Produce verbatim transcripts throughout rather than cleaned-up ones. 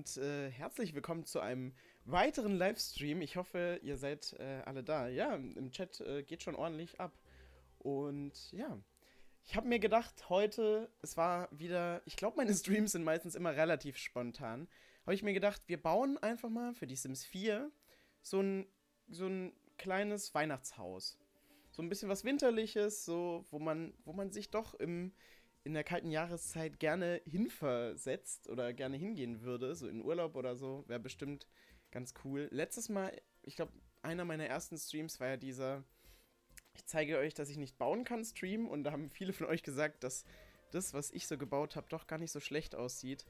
damit äh, herzlich willkommen zu einem weiteren Livestream. Ich hoffe, ihr seid äh, alle da. Ja, im Chat äh, geht schon ordentlich ab. Und ja, ich habe mir gedacht, heute, es war wieder, ich glaube, meine Streams sind meistens immer relativ spontan. Habe ich mir gedacht, wir bauen einfach mal für die Sims vier so ein, so ein kleines Weihnachtshaus. So ein bisschen was Winterliches, so, wo man, wo man sich doch im in der kalten Jahreszeit gerne hinversetzt oder gerne hingehen würde, so in Urlaub oder so, wäre bestimmt ganz cool. Letztes Mal, ich glaube, einer meiner ersten Streams war ja dieser Ich zeige euch, dass ich nicht bauen kann Stream, und da haben viele von euch gesagt, dass das, was ich so gebaut habe, doch gar nicht so schlecht aussieht.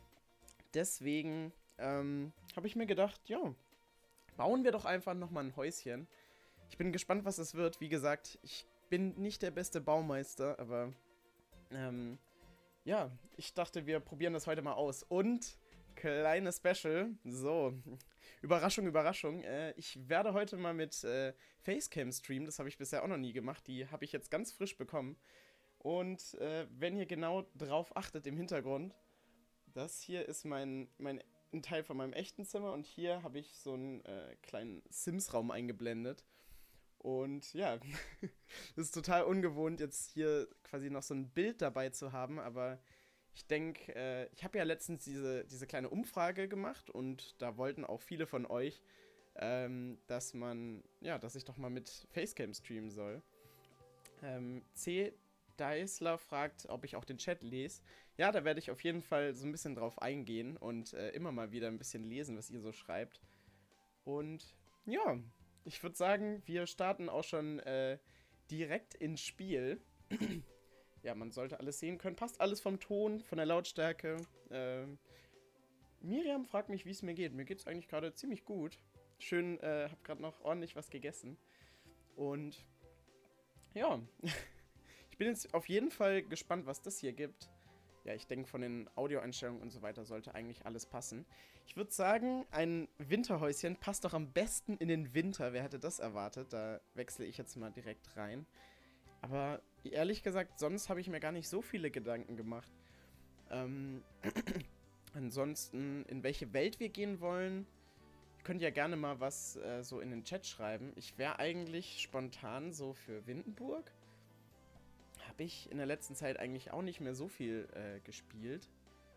Deswegen ähm, habe ich mir gedacht, ja, bauen wir doch einfach nochmal ein Häuschen. Ich bin gespannt, was es wird. Wie gesagt, ich bin nicht der beste Baumeister, aber Ähm, ja, ich dachte, wir probieren das heute mal aus. Und, kleine Special, so, Überraschung, Überraschung, äh, ich werde heute mal mit äh, Facecam streamen, das habe ich bisher auch noch nie gemacht, die habe ich jetzt ganz frisch bekommen. Und äh, wenn ihr genau drauf achtet im Hintergrund, das hier ist mein, mein, ein Teil von meinem echten Zimmer, und hier habe ich so einen äh, kleinen Sims-Raum eingeblendet. Und ja, das ist total ungewohnt, jetzt hier quasi noch so ein Bild dabei zu haben, aber ich denke, äh, ich habe ja letztens diese, diese kleine Umfrage gemacht, und da wollten auch viele von euch, ähm, dass man, ja, dass ich doch mal mit Facecam streamen soll. Ähm, C. Deisler fragt, ob ich auch den Chat lese. Ja, da werde ich auf jeden Fall so ein bisschen drauf eingehen und äh, immer mal wieder ein bisschen lesen, was ihr so schreibt. Und ja, ich würde sagen, wir starten auch schon äh, direkt ins Spiel. Ja, man sollte alles sehen können. Passt alles vom Ton, von der Lautstärke. Äh, Miriam fragt mich, wie es mir geht. Mir geht es eigentlich gerade ziemlich gut. Schön, äh, hab gerade noch ordentlich was gegessen. Und ja, ich bin jetzt auf jeden Fall gespannt, was das hier gibt. Ja, ich denke, von den Audioeinstellungen und so weiter sollte eigentlich alles passen. Ich würde sagen, ein Winterhäuschen passt doch am besten in den Winter. Wer hätte das erwartet? Da wechsle ich jetzt mal direkt rein. Aber ehrlich gesagt, sonst habe ich mir gar nicht so viele Gedanken gemacht. Ähm, ansonsten, in welche Welt wir gehen wollen, ihr könnt ja gerne mal was äh, so in den Chat schreiben. Ich wäre eigentlich spontan so für Windenburg. Habe ich in der letzten Zeit eigentlich auch nicht mehr so viel äh, gespielt.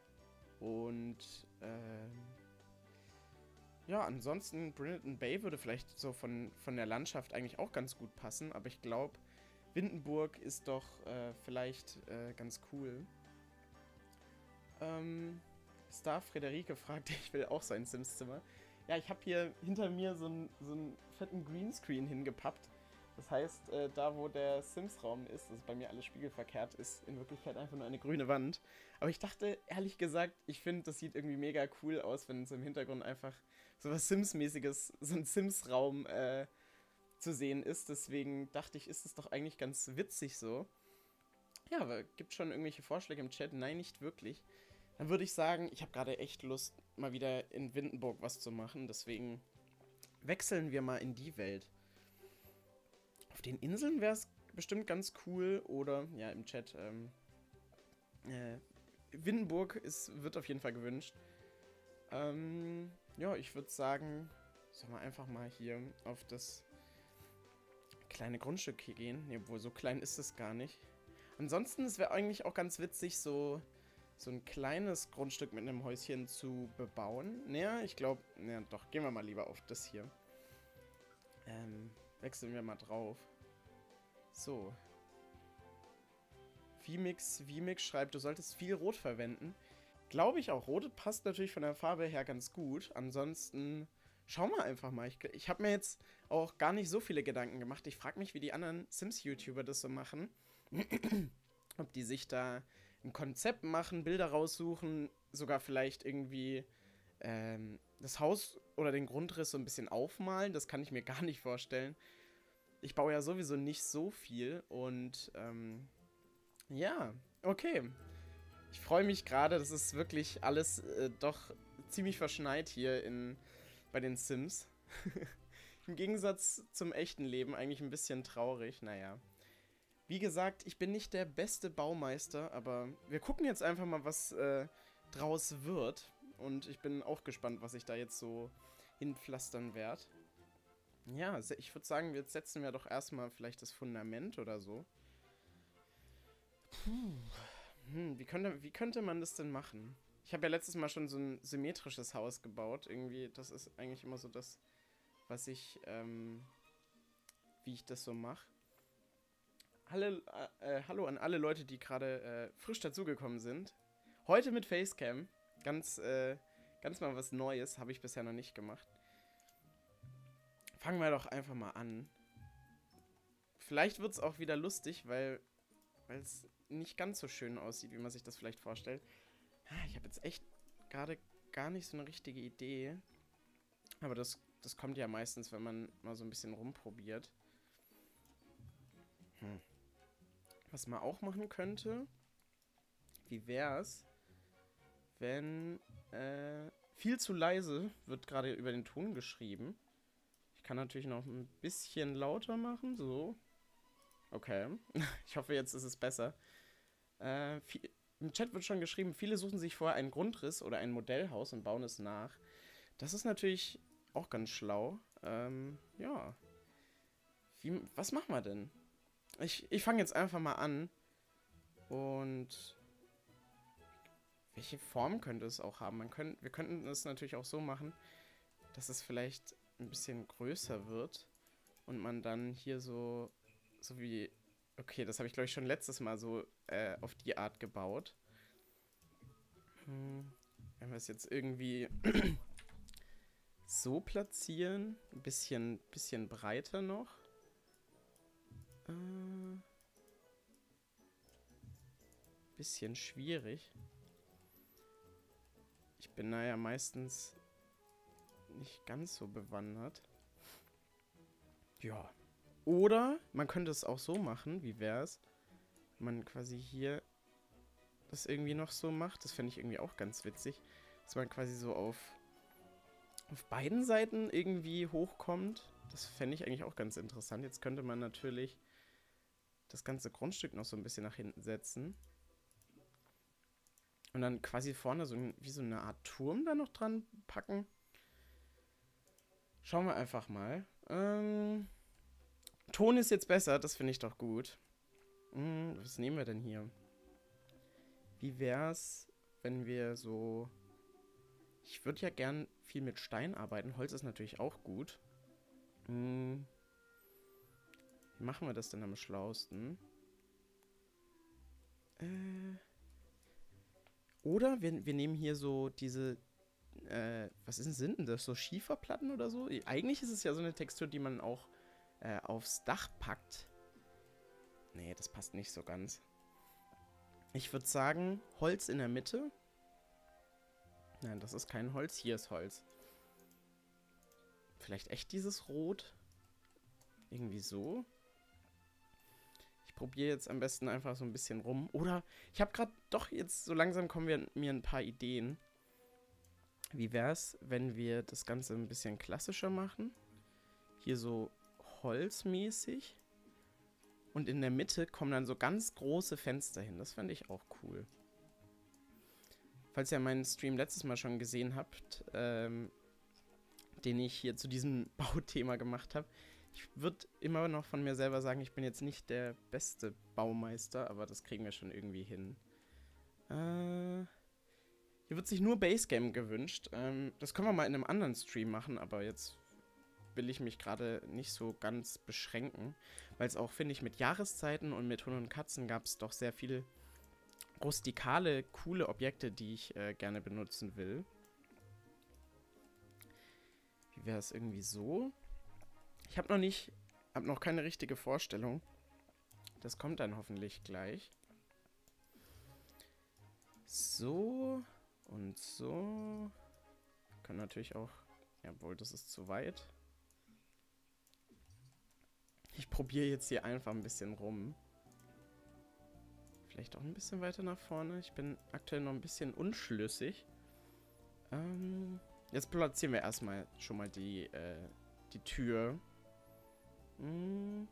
Und ähm, ja, ansonsten Brinleton Bay würde vielleicht so von, von der Landschaft eigentlich auch ganz gut passen. Aber ich glaube, Windenburg ist doch äh, vielleicht äh, ganz cool. Ähm, Star Frederike fragt, ich will auch so ein Sims-Zimmer. Ja, ich habe hier hinter mir so einen so einen fetten Greenscreen hingepappt. Das heißt, äh, da wo der Sims-Raum ist, das ist bei mir alles spiegelverkehrt, ist in Wirklichkeit einfach nur eine grüne Wand. Aber ich dachte, ehrlich gesagt, ich finde, das sieht irgendwie mega cool aus, wenn so im Hintergrund einfach so was Sims-mäßiges, so ein Sims-Raum äh, zu sehen ist. Deswegen dachte ich, ist es doch eigentlich ganz witzig so. Ja, aber gibt schon irgendwelche Vorschläge im Chat? Nein, nicht wirklich. Dann würde ich sagen, ich habe gerade echt Lust, mal wieder in Windenburg was zu machen. Deswegen wechseln wir mal in die Welt. Auf den Inseln wäre es bestimmt ganz cool. Oder, ja, im Chat, ähm, äh, Windenburg ist, wird auf jeden Fall gewünscht. Ähm, ja, ich würde sagen, sollen wir einfach mal hier auf das kleine Grundstück hier gehen. Ne, obwohl, so klein ist es gar nicht. Ansonsten, es wäre eigentlich auch ganz witzig, so, so ein kleines Grundstück mit einem Häuschen zu bebauen. Naja, ich glaube, naja, doch, gehen wir mal lieber auf das hier. Ähm, wechseln wir mal drauf. So. Vmix, Vmix schreibt, du solltest viel Rot verwenden. Glaube ich auch. Rot passt natürlich von der Farbe her ganz gut. Ansonsten schauen wir einfach mal. Ich, ich habe mir jetzt auch gar nicht so viele Gedanken gemacht. Ich frage mich, wie die anderen Sims-YouTuber das so machen. Ob die sich da ein Konzept machen, Bilder raussuchen, sogar vielleicht irgendwie ähm, das Haus oder den Grundriss so ein bisschen aufmalen. Das kann ich mir gar nicht vorstellen. Ich baue ja sowieso nicht so viel und ähm, ja, okay. Ich freue mich gerade, das ist wirklich alles äh, doch ziemlich verschneit hier in, bei den Sims. Im Gegensatz zum echten Leben eigentlich ein bisschen traurig, naja. Wie gesagt, ich bin nicht der beste Baumeister, aber wir gucken jetzt einfach mal, was äh, draus wird. und ich bin auch gespannt, was ich da jetzt so hinpflastern werde. Ja, ich würde sagen, jetzt setzen wir doch erstmal vielleicht das Fundament oder so. Puh. Hm, wie könnte, wie könnte man das denn machen? Ich habe ja letztes Mal schon so ein symmetrisches Haus gebaut. Irgendwie, das ist eigentlich immer so das, was ich, ähm, wie ich das so mache. Alle, äh, hallo an alle Leute, die gerade äh, frisch dazugekommen sind. Heute mit Facecam. Ganz, äh, ganz mal was Neues. Habe ich bisher noch nicht gemacht. Fangen wir doch einfach mal an. Vielleicht wird es auch wieder lustig, weil es nicht ganz so schön aussieht, wie man sich das vielleicht vorstellt. Ich habe jetzt echt gerade gar nicht so eine richtige Idee. Aber das, das kommt ja meistens, wenn man mal so ein bisschen rumprobiert. Hm. Was man auch machen könnte, wie wär's, wenn äh, viel zu leise wird gerade über den Ton geschrieben. Ich kann natürlich noch ein bisschen lauter machen, so. Okay, ich hoffe, jetzt ist es besser. Äh, viel, im Chat wird schon geschrieben, viele suchen sich vorher einen Grundriss oder ein Modellhaus und bauen es nach. Das ist natürlich auch ganz schlau. Ähm, ja. Wie, was machen wir denn? Ich, ich fange jetzt einfach mal an. Und welche Form könnte es auch haben? Man könnt, wir könnten es natürlich auch so machen, dass es vielleicht ein bisschen größer wird. Und man dann hier so, so wie... Okay, das habe ich glaube ich schon letztes Mal so äh, auf die Art gebaut. Hm, wenn wir es jetzt irgendwie so platzieren, ein bisschen, bisschen breiter noch. Äh, bisschen schwierig. Ich bin da ja meistens nicht ganz so bewandert. Ja. Oder man könnte es auch so machen, wie wäre es, wenn man quasi hier das irgendwie noch so macht. Das fände ich irgendwie auch ganz witzig. Dass man quasi so auf, auf beiden Seiten irgendwie hochkommt. Das fände ich eigentlich auch ganz interessant. Jetzt könnte man natürlich das ganze Grundstück noch so ein bisschen nach hinten setzen. Und dann quasi vorne so ein, wie so eine Art Turm da noch dran packen. Schauen wir einfach mal. Ähm, Ton ist jetzt besser, das finde ich doch gut. Hm, was nehmen wir denn hier? Wie wär's, wenn wir so... Ich würde ja gern viel mit Stein arbeiten. Holz ist natürlich auch gut. Hm, wie machen wir das denn am schlausten? Äh... Oder wir, wir nehmen hier so diese... Äh, was ist denn, sind denn das? So Schieferplatten oder so? Eigentlich ist es ja so eine Textur, die man auch äh, aufs Dach packt. Nee, das passt nicht so ganz. Ich würde sagen, Holz in der Mitte. Nein, das ist kein Holz. Hier ist Holz. Vielleicht echt dieses Rot? Irgendwie so. Ich probiere jetzt am besten einfach so ein bisschen rum. Oder ich habe gerade doch jetzt, so langsam kommen wir, mir ein paar Ideen. Wie wäre es, wenn wir das Ganze ein bisschen klassischer machen? Hier so holzmäßig. Und in der Mitte kommen dann so ganz große Fenster hin. Das fände ich auch cool. Falls ihr meinen Stream letztes Mal schon gesehen habt, ähm, den ich hier zu diesem Bauthema gemacht habe. Ich würde immer noch von mir selber sagen, ich bin jetzt nicht der beste Baumeister, aber das kriegen wir schon irgendwie hin. Äh, hier wird sich nur Basecamp gewünscht. Ähm, das können wir mal in einem anderen Stream machen, aber jetzt will ich mich gerade nicht so ganz beschränken. Weil es auch, finde ich, mit Jahreszeiten und mit Hunden und Katzen gab es doch sehr viele rustikale, coole Objekte, die ich äh, gerne benutzen will. Wie wäre es irgendwie so? Ich habe noch nicht, habe noch keine richtige Vorstellung. Das kommt dann hoffentlich gleich. So und so. Wir können natürlich auch, jawohl, das ist zu weit. Ich probiere jetzt hier einfach ein bisschen rum. Vielleicht auch ein bisschen weiter nach vorne. Ich bin aktuell noch ein bisschen unschlüssig. Ähm, jetzt platzieren wir erstmal schon mal die, äh, die Tür. Hm.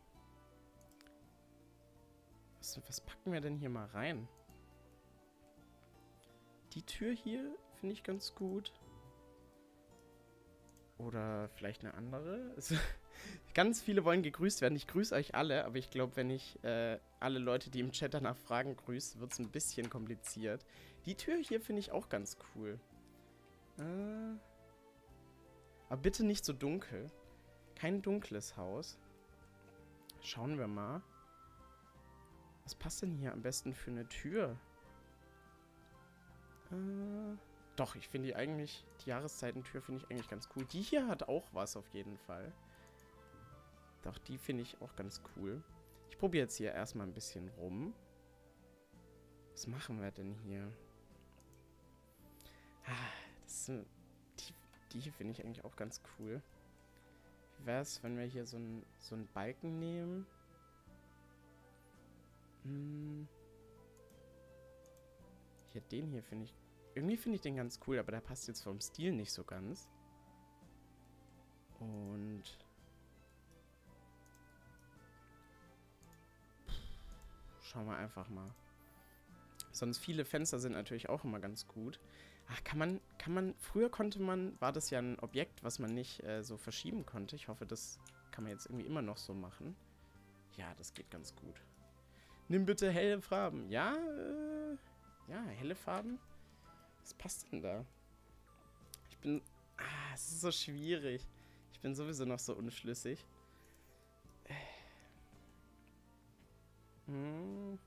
Was, was packen wir denn hier mal rein? Die Tür hier finde ich ganz gut. Oder vielleicht eine andere. Es, ganz viele wollen gegrüßt werden. Ich grüße euch alle, aber ich glaube, wenn ich äh, alle Leute, die im Chat danach fragen, grüße, wird es ein bisschen kompliziert. Die Tür hier finde ich auch ganz cool. Äh, aber bitte nicht so dunkel. Kein dunkles Haus. Schauen wir mal. Was passt denn hier am besten für eine Tür? Äh, doch, ich finde die eigentlich, die Jahreszeitentür finde ich eigentlich ganz cool. Die hier hat auch was auf jeden Fall. Doch, die finde ich auch ganz cool. Ich probiere jetzt hier erstmal ein bisschen rum. Was machen wir denn hier? Ah, das sind, die, die hier finde ich eigentlich auch ganz cool. Wie wäre es, wenn wir hier so einen so einen Balken nehmen? Hm. Hier, den hier finde ich... Irgendwie finde ich den ganz cool, aber der passt jetzt vom Stil nicht so ganz. Und... Schauen wir einfach mal. Sonst viele Fenster sind natürlich auch immer ganz gut. Ach, kann man, kann man... Früher konnte man... War das ja ein Objekt, was man nicht äh, so verschieben konnte. Ich hoffe, das kann man jetzt irgendwie immer noch so machen. Ja, das geht ganz gut. Nimm bitte helle Farben. Ja, äh... Ja, helle Farben. Was passt denn da? Ich bin... Ah, es ist so schwierig. Ich bin sowieso noch so unschlüssig. Hm.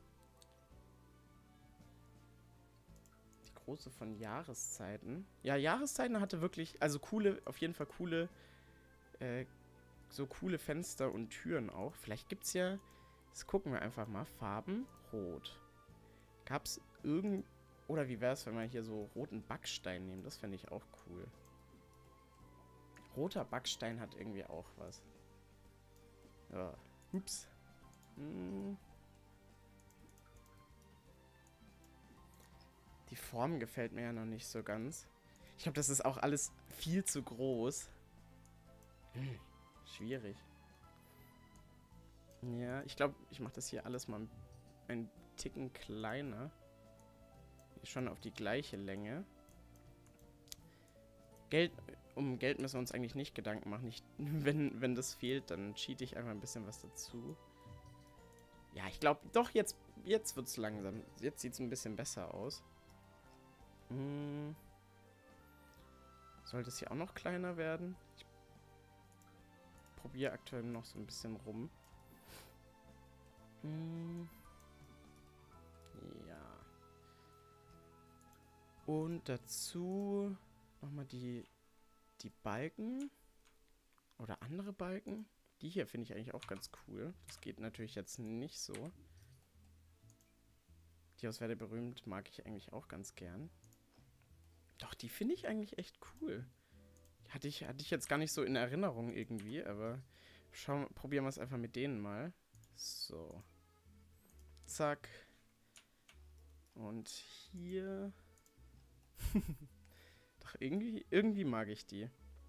Die große von Jahreszeiten. Ja, Jahreszeiten hatte wirklich... Also coole, auf jeden Fall coole... Äh, so coole Fenster und Türen auch. Vielleicht gibt's ja... Das gucken wir einfach mal. Farben. Rot. Gab's irgend... Oder wie wäre es, wenn wir hier so roten Backstein nehmen? Das fände ich auch cool. Roter Backstein hat irgendwie auch was. Ja. Ups. Hm. Die Form gefällt mir ja noch nicht so ganz. Ich glaube, das ist auch alles viel zu groß. Hm. Schwierig. Ja, ich glaube, ich mache das hier alles mal ein Ticken kleiner. Schon auf die gleiche Länge. Geld, um Geld müssen wir uns eigentlich nicht Gedanken machen. Ich, wenn, wenn das fehlt, dann cheate ich einfach ein bisschen was dazu. Ja, ich glaube, doch, jetzt, jetzt wird es langsam. Jetzt sieht es ein bisschen besser aus. Hm. Sollte es hier auch noch kleiner werden? Ich probiere aktuell noch so ein bisschen rum. Hm. Ja. Und dazu nochmal die, die Balken. Oder andere Balken. Die hier finde ich eigentlich auch ganz cool. Das geht natürlich jetzt nicht so. Die aus Werde berühmt mag ich eigentlich auch ganz gern. Doch, die finde ich eigentlich echt cool. Hatte ich, hatte ich jetzt gar nicht so in Erinnerung irgendwie, aber schauen, probieren wir es einfach mit denen mal. So. Zack. Und hier... Doch, irgendwie, irgendwie mag ich die.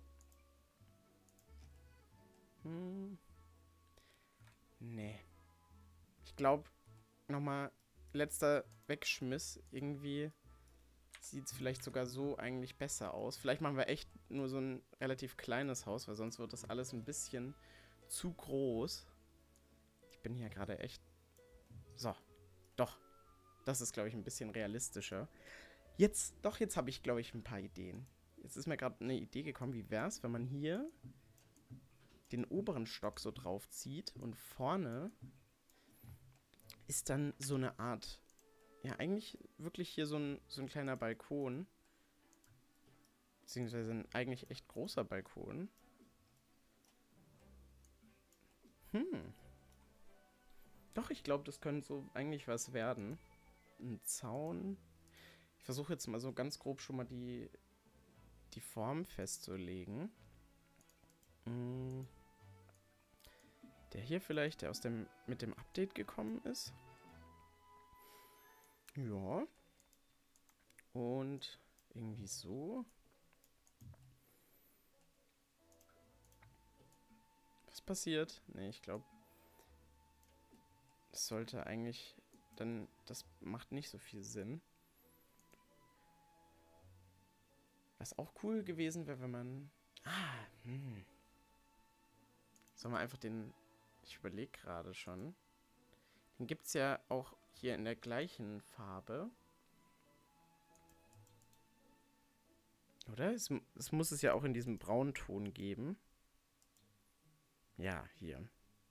Hm. Nee. Ich glaube, nochmal letzter Wegschmiss. Irgendwie sieht es vielleicht sogar so eigentlich besser aus. Vielleicht machen wir echt nur so ein relativ kleines Haus, weil sonst wird das alles ein bisschen zu groß. Ich bin hier gerade echt... So. Doch. Das ist, glaube ich, ein bisschen realistischer. Jetzt, doch, jetzt habe ich, glaube ich, ein paar Ideen. Jetzt ist mir gerade eine Idee gekommen, wie wäre es, wenn man hier den oberen Stock so drauf zieht und vorne ist dann so eine Art, ja, eigentlich wirklich hier so ein, so ein kleiner Balkon, beziehungsweise ein eigentlich echt großer Balkon. Hm. Doch, ich glaube, das könnte so eigentlich was werden. Ein Zaun... Ich versuche jetzt mal so ganz grob schon mal die, die Form festzulegen. Hm. Der hier vielleicht, der aus dem mit dem Update gekommen ist. Ja. Und irgendwie so. Was passiert? Ne, ich glaube, das sollte eigentlich... Dann, das macht nicht so viel Sinn. Was auch cool gewesen wäre, wenn man... Ah, hm. Sollen wir einfach den... Ich überlege gerade schon. Den gibt es ja auch hier in der gleichen Farbe. Oder? Es, es muss es ja auch in diesem Braunton geben. Ja, hier.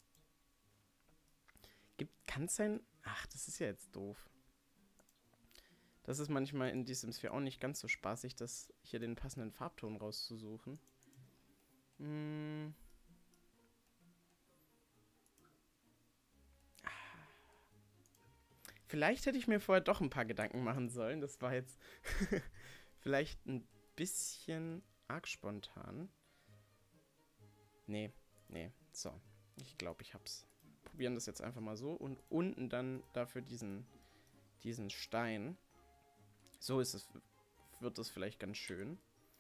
Kann es sein... Ach, das ist ja jetzt doof. Das ist manchmal in diesem Sphere auch nicht ganz so spaßig, das hier den passenden Farbton rauszusuchen. Hm. Vielleicht hätte ich mir vorher doch ein paar Gedanken machen sollen. Das war jetzt vielleicht ein bisschen arg spontan. Nee, nee. So, ich glaube, ich hab's. Probieren das jetzt einfach mal so. Und unten dann dafür diesen, diesen Stein. So ist es, wird es vielleicht ganz schön.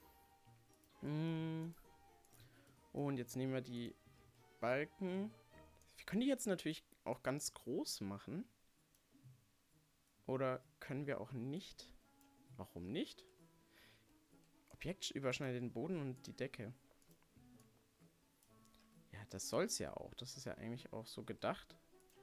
Hm. Und jetzt nehmen wir die Balken. Wir können die jetzt natürlich auch ganz groß machen. Oder können wir auch nicht? Warum nicht? Objekt überschneidet den Boden und die Decke. Ja, das soll's ja auch. Das ist ja eigentlich auch so gedacht.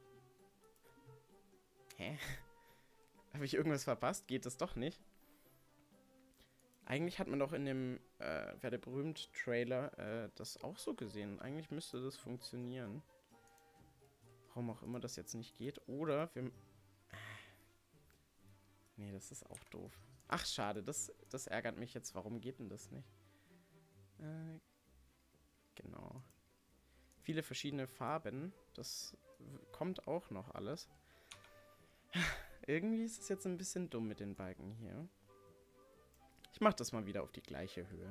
Hä? Habe ich irgendwas verpasst? Geht das doch nicht? Eigentlich hat man doch in dem äh, Werde berühmt Trailer äh, das auch so gesehen. Eigentlich müsste das funktionieren. Warum auch immer das jetzt nicht geht. Oder wir... Nee, das ist auch doof. Ach, schade. Das, das ärgert mich jetzt. Warum geht denn das nicht? Äh, genau. Viele verschiedene Farben. Das kommt auch noch alles. Irgendwie ist es jetzt ein bisschen dumm mit den Balken hier. Ich mache das mal wieder auf die gleiche Höhe.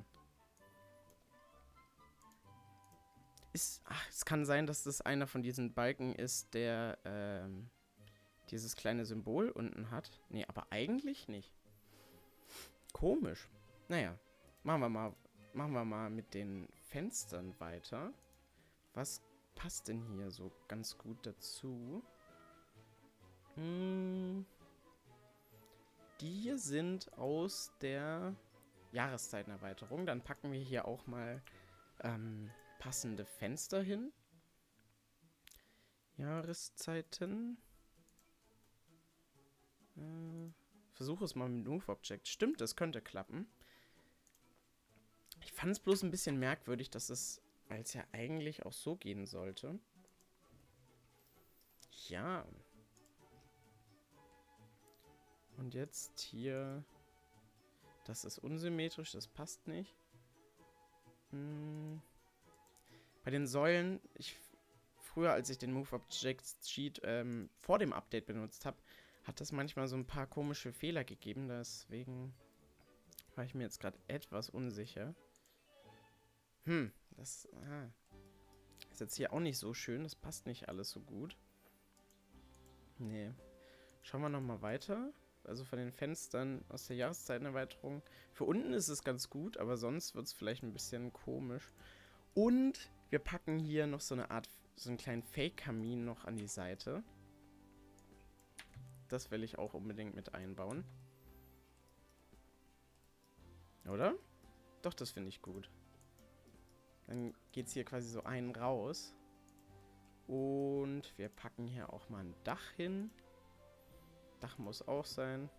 Ist, ach, es kann sein, dass das einer von diesen Balken ist, der ähm, dieses kleine Symbol unten hat. Nee, aber eigentlich nicht. Komisch. Naja, machen wir mal, machen wir mal mit den Fenstern weiter. Was passt denn hier so ganz gut dazu? Hm... Die hier sind aus der Jahreszeitenerweiterung. Dann packen wir hier auch mal ähm, passende Fenster hin. Jahreszeiten. Äh, versuche es mal mit Move Object. Stimmt, das könnte klappen. Ich fand es bloß ein bisschen merkwürdig, dass es als ja eigentlich auch so gehen sollte. Ja. Und jetzt hier... Das ist unsymmetrisch, das passt nicht. Hm. Bei den Säulen, ich früher, als ich den Move Objects Cheat ähm, vor dem Update benutzt habe, hat das manchmal so ein paar komische Fehler gegeben. Deswegen war ich mir jetzt gerade etwas unsicher. Hm, das ah, ist jetzt hier auch nicht so schön. Das passt nicht alles so gut. Nee. Schauen wir nochmal weiter. Also von den Fenstern aus der Jahreszeitenerweiterung. Für unten ist es ganz gut, aber sonst wird es vielleicht ein bisschen komisch. Und wir packen hier noch so eine Art, so einen kleinen Fake-Kamin noch an die Seite. Das will ich auch unbedingt mit einbauen. Oder? Doch, das finde ich gut. Dann geht es hier quasi so einen raus. Und wir packen hier auch mal ein Dach hin. Dach muss auch sein.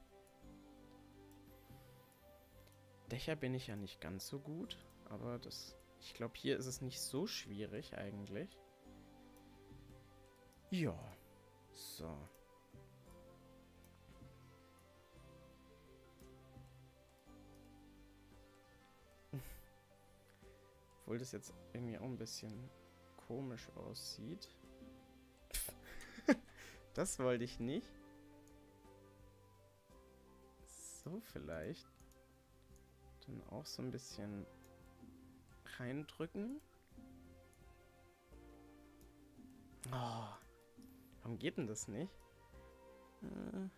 Dächer bin ich ja nicht ganz so gut. Aber das... Ich glaube, hier ist es nicht so schwierig eigentlich. Ja. So. Obwohl das jetzt irgendwie auch ein bisschen komisch aussieht. Das wollte ich nicht. So vielleicht. Dann auch so ein bisschen reindrücken. Oh, warum geht denn das nicht? Äh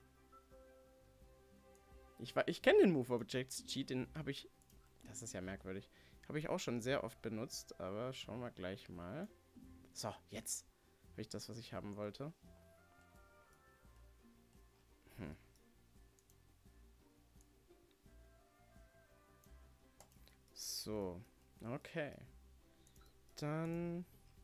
ich ich kenne den Move Objects Cheat, den habe ich... Das ist ja merkwürdig. Habe ich auch schon sehr oft benutzt, aber schauen wir gleich mal. So, jetzt habe ich das, was ich haben wollte. Hm. So. Okay. Dann...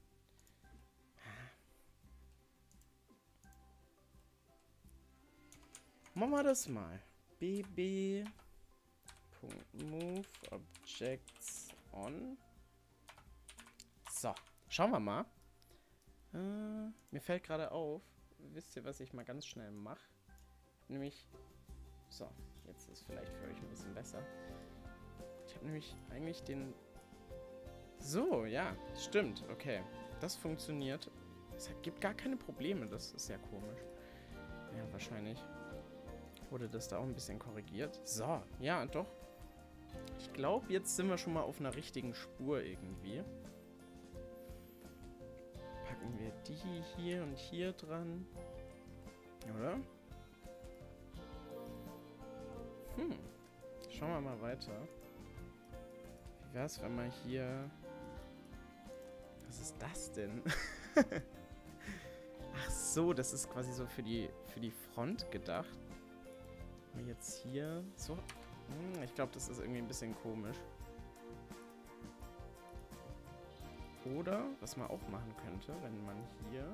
Machen wir das mal. B B. Move Objects on. So. Schauen wir mal. Äh, mir fällt gerade auf. Wisst ihr, was ich mal ganz schnell mache? Nämlich... So. Jetzt ist vielleicht für euch ein bisschen besser. Ich habe nämlich eigentlich den... So, ja. Stimmt. Okay. Das funktioniert. Es gibt gar keine Probleme. Das ist ja komisch. Ja, wahrscheinlich wurde das da auch ein bisschen korrigiert. So. Ja, doch. Ich glaube, jetzt sind wir schon mal auf einer richtigen Spur irgendwie. Packen wir die hier und hier dran. Oder? Hm. Schauen wir mal weiter. Wie wäre es, wenn man hier... Was ist das denn? Ach so, das ist quasi so für die, für die Front gedacht. Mal jetzt hier so... Hm, ich glaube, das ist irgendwie ein bisschen komisch. Oder, was man auch machen könnte, wenn man hier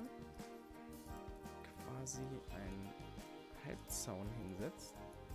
quasi einen Halbzaun hinsetzt.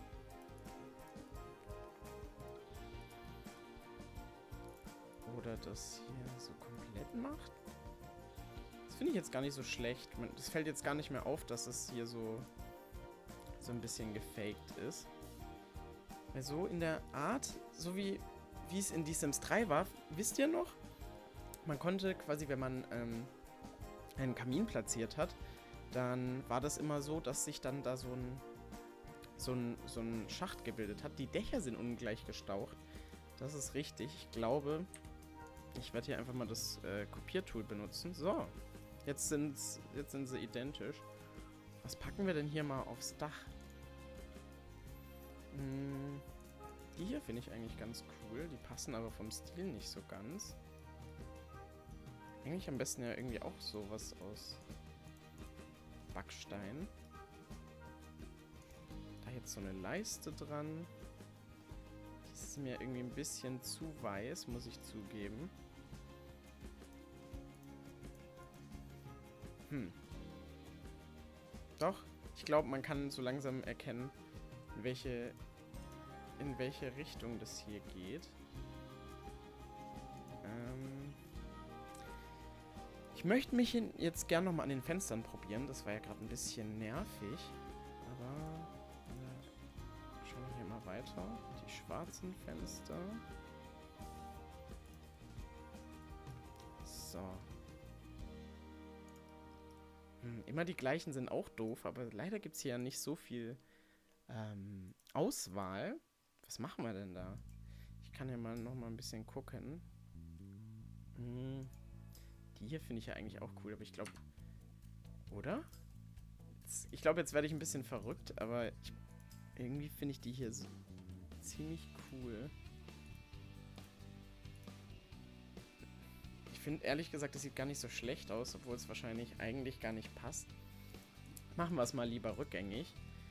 Oder das hier so komplett macht. Das finde ich jetzt gar nicht so schlecht. Es fällt jetzt gar nicht mehr auf, dass es hier so, so ein bisschen gefaked ist. Weil so in der Art, so wie, wie es in Die Sims drei war, wisst ihr noch? Man konnte quasi, wenn man ähm, einen Kamin platziert hat, dann war das immer so, dass sich dann da so ein, so ein, so ein Schacht gebildet hat. Die Dächer sind ungleich gestaucht. Das ist richtig. Ich glaube, ich werde hier einfach mal das äh, Kopiertool benutzen. So, jetzt, sind's, jetzt sind sie identisch. Was packen wir denn hier mal aufs Dach? Hm, die hier finde ich eigentlich ganz cool. Die passen aber vom Stil nicht so ganz. Eigentlich am besten ja irgendwie auch sowas aus Backstein. Da jetzt so eine Leiste dran. Die ist mir irgendwie ein bisschen zu weiß, muss ich zugeben. Hm. Doch, ich glaube, man kann so langsam erkennen, in welche, in welche Richtung das hier geht. Ähm... Ich möchte mich jetzt gerne nochmal an den Fenstern probieren. Das war ja gerade ein bisschen nervig. Aber äh, schauen wir hier mal weiter. Die schwarzen Fenster. So. Hm, immer die gleichen sind auch doof, aber leider gibt es hier ja nicht so viel ähm, Auswahl. Was machen wir denn da? Ich kann ja mal nochmal ein bisschen gucken. Hm. Die hier finde ich ja eigentlich auch cool, aber ich glaube... Oder? Jetzt, ich glaube, jetzt werde ich ein bisschen verrückt, aber ich, irgendwie finde ich die hier so ziemlich cool. Ich finde, ehrlich gesagt, das sieht gar nicht so schlecht aus, obwohl es wahrscheinlich eigentlich gar nicht passt. Machen wir es mal lieber rückgängig.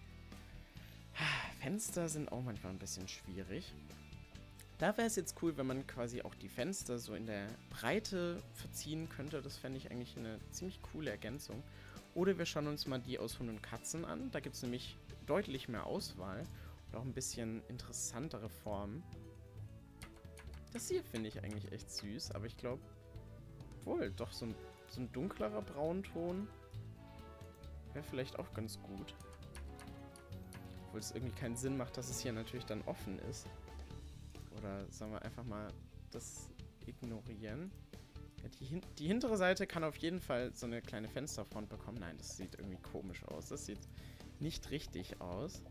Fenster sind auch manchmal ein bisschen schwierig. Da wäre es jetzt cool, wenn man quasi auch die Fenster so in der Breite verziehen könnte. Das fände ich eigentlich eine ziemlich coole Ergänzung. Oder wir schauen uns mal die aus Hund und Katzen an. Da gibt es nämlich deutlich mehr Auswahl und auch ein bisschen interessantere Formen. Das hier finde ich eigentlich echt süß, aber ich glaube, wohl, doch so ein, so ein dunklerer Braunton wäre vielleicht auch ganz gut. Obwohl es irgendwie keinen Sinn macht, dass es hier natürlich dann offen ist. Oder sollen wir einfach mal das ignorieren? Ja, die, hin die hintere Seite kann auf jeden Fall so eine kleine Fensterfront bekommen. Nein, das sieht irgendwie komisch aus. Das sieht nicht richtig aus.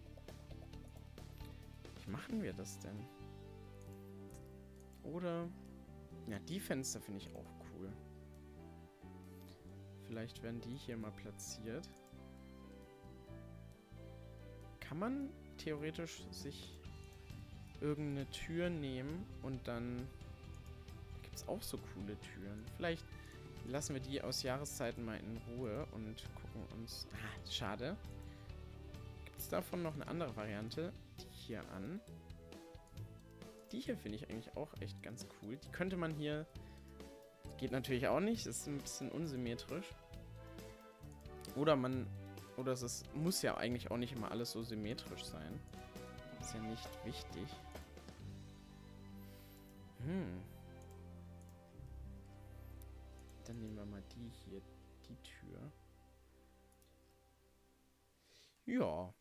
Wie machen wir das denn? Oder... Ja, die Fenster finde ich auch cool. Vielleicht werden die hier mal platziert. Kann man theoretisch sich irgendeine Tür nehmen und dann gibt es auch so coole Türen. Vielleicht lassen wir die aus Jahreszeiten mal in Ruhe und gucken uns... Ah, schade. Gibt es davon noch eine andere Variante? Die hier an. Die hier finde ich eigentlich auch echt ganz cool. Die könnte man hier... Geht natürlich auch nicht, ist ein bisschen unsymmetrisch. Oder man... Oder es ist, muss ja eigentlich auch nicht immer alles so symmetrisch sein. Ist ja nicht wichtig. Hm. Dann nehmen wir mal die hier, die Tür. Ja.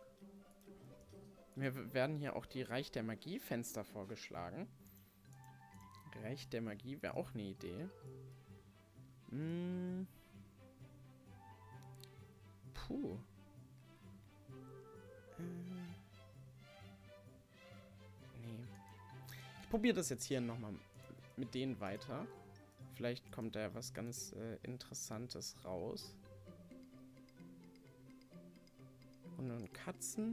Wir werden hier auch die Reich der Magie Fenster vorgeschlagen. Reich der Magie wäre auch eine Idee. Hm. Puh. Äh. Nee. Ich probiere das jetzt hier nochmal mit denen weiter. Vielleicht kommt da was ganz äh, Interessantes raus. Und dann Katzen.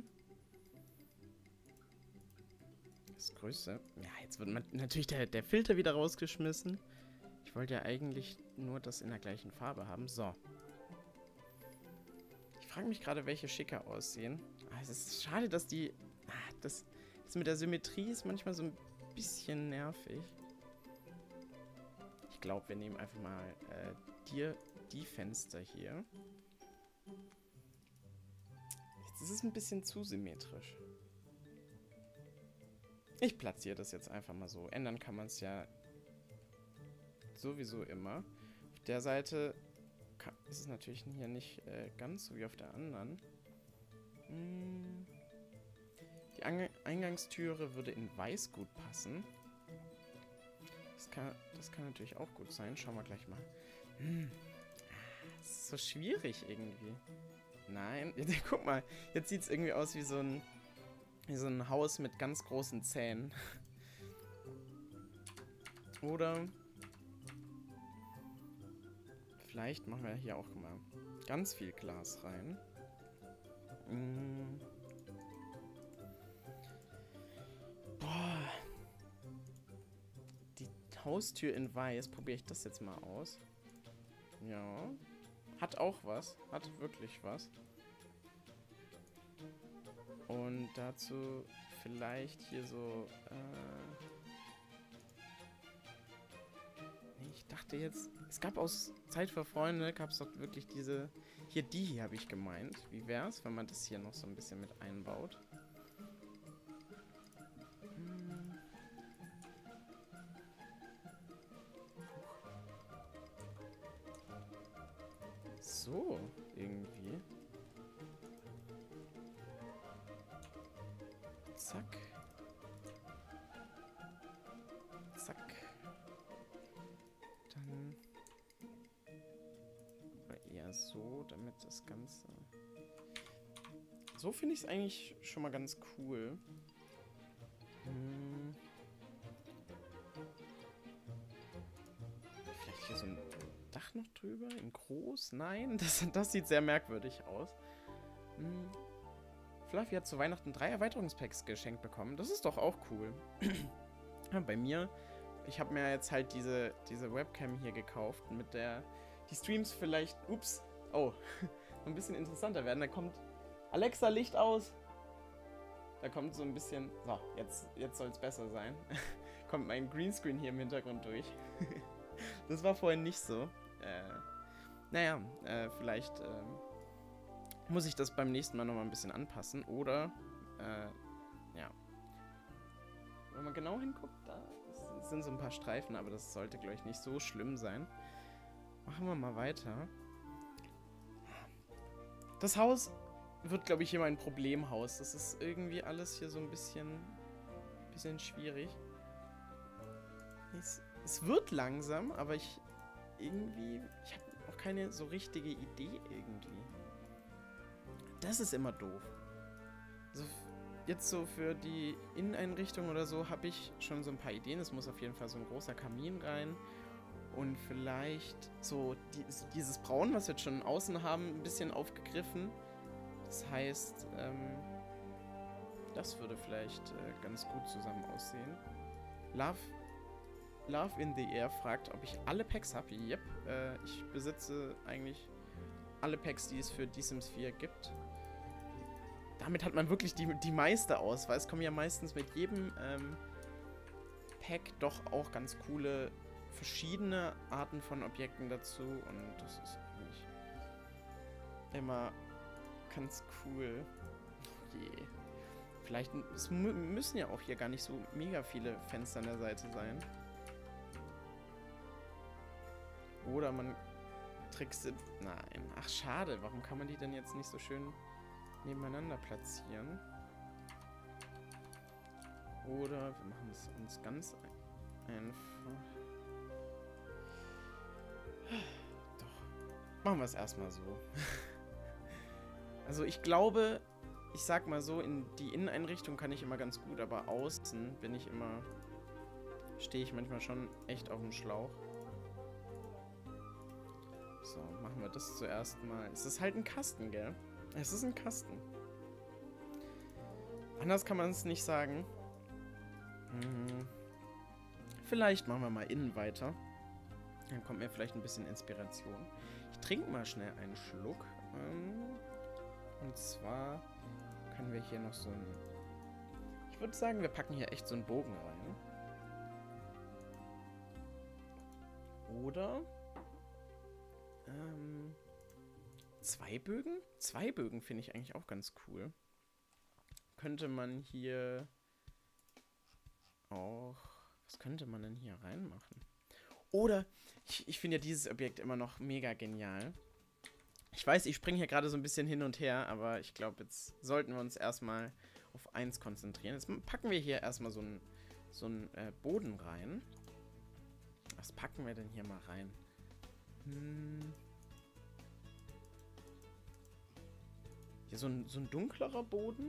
Das Größte. Ja, jetzt wird man natürlich der, der Filter wieder rausgeschmissen. Ich wollte ja eigentlich nur das in der gleichen Farbe haben. So. Ich frage mich gerade, welche schicker aussehen. Ah, es ist schade, dass die... Ah, das, das mit der Symmetrie ist manchmal so ein bisschen nervig. Ich glaube, wir nehmen einfach mal äh, dir die Fenster hier. Jetzt ist es ein bisschen zu symmetrisch. Ich platziere das jetzt einfach mal so. Ändern kann man es ja sowieso immer. Auf der Seite kann, ist es natürlich hier nicht äh, ganz so wie auf der anderen. Hm. Die Ange Eingangstüre würde in weiß gut passen. Das kann, das kann natürlich auch gut sein. Schauen wir gleich mal. Hm. Das ist so schwierig irgendwie. Nein, jetzt, guck mal. Jetzt sieht es irgendwie aus wie so ein, wie so ein Haus mit ganz großen Zähnen. Oder vielleicht machen wir hier auch mal ganz viel Glas rein. Hm. Boah. Haustür in weiß. Probiere ich das jetzt mal aus. Ja. Hat auch was. Hat wirklich was. Und dazu vielleicht hier so... Äh nee, ich dachte jetzt... Es gab aus Zeit für Freunde, gab es doch wirklich diese... Hier, die hier habe ich gemeint. Wie wäre es, wenn man das hier noch so ein bisschen mit einbaut? So, irgendwie. Zack. Zack. Dann oder eher so, damit das Ganze... So finde ich es eigentlich schon mal ganz cool. Hm. Vielleicht hier so ein Dach noch drüber? In groß? Nein, das, das sieht sehr merkwürdig aus. Hm. Fluffy hat zu Weihnachten drei Erweiterungspacks geschenkt bekommen. Das ist doch auch cool. Ja, bei mir, ich habe mir jetzt halt diese, diese Webcam hier gekauft, mit der die Streams vielleicht, ups, oh, ein bisschen interessanter werden. Da kommt Alexa, Licht aus. Da kommt so ein bisschen, so, jetzt, jetzt soll es besser sein. Kommt mein Greenscreen hier im Hintergrund durch. Das war vorhin nicht so. Äh, naja, äh, vielleicht äh, muss ich das beim nächsten Mal nochmal ein bisschen anpassen. Oder, äh, ja. Wenn man genau hinguckt, da sind so ein paar Streifen, aber das sollte, glaube ich, nicht so schlimm sein. Machen wir mal weiter. Das Haus wird, glaube ich, hier mein Problemhaus. Das ist irgendwie alles hier so ein bisschen, bisschen schwierig. Es, es wird langsam, aber ich irgendwie, ich habe auch keine so richtige Idee irgendwie. Das ist immer doof. Also jetzt so für die Inneneinrichtung oder so habe ich schon so ein paar Ideen. Es muss auf jeden Fall so ein großer Kamin rein. Und vielleicht so die, dieses Braun, was wir jetzt schon außen haben, ein bisschen aufgegriffen. Das heißt, ähm, das würde vielleicht äh, ganz gut zusammen aussehen. Love, Love in the Air fragt, ob ich alle Packs habe. Yep, äh, ich besitze eigentlich alle Packs, die es für Die Sims vier gibt. Damit hat man wirklich die, die meiste Auswahl. Es kommen ja meistens mit jedem, ähm, Pack doch auch ganz coole verschiedene Arten von Objekten dazu. Und das ist eigentlich immer ganz cool. Oh je. Vielleicht, es müssen ja auch hier gar nicht so mega viele Fenster an der Seite sein. Oder man trickst... Nein. Ach, schade. Warum kann man die denn jetzt nicht so schön nebeneinander platzieren? Oder wir machen es uns ganz einfach. Doch. Machen wir es erstmal so. Also ich glaube, ich sag mal so, in die Inneneinrichtung kann ich immer ganz gut, aber außen bin ich immer... stehe ich manchmal schon echt auf dem Schlauch. So, machen wir das zuerst mal. Es ist halt ein Kasten, gell? Es ist ein Kasten. Anders kann man es nicht sagen. Hm. Vielleicht machen wir mal innen weiter. Dann kommt mir vielleicht ein bisschen Inspiration. Ich trinke mal schnell einen Schluck. Und zwar können wir hier noch so ein... Ich würde sagen, wir packen hier echt so einen Bogen rein. Oder... Ähm, zwei Bögen? Zwei Bögen finde ich eigentlich auch ganz cool. Könnte man hier auch... Was könnte man denn hier reinmachen? Oder, ich, ich finde ja dieses Objekt immer noch mega genial. Ich weiß, ich springe hier gerade so ein bisschen hin und her, aber ich glaube, jetzt sollten wir uns erstmal auf eins konzentrieren. Jetzt packen wir hier erstmal so einen so einen, äh, Boden rein. Was packen wir denn hier mal rein? Hm. Hier so ein, so ein dunklerer Boden.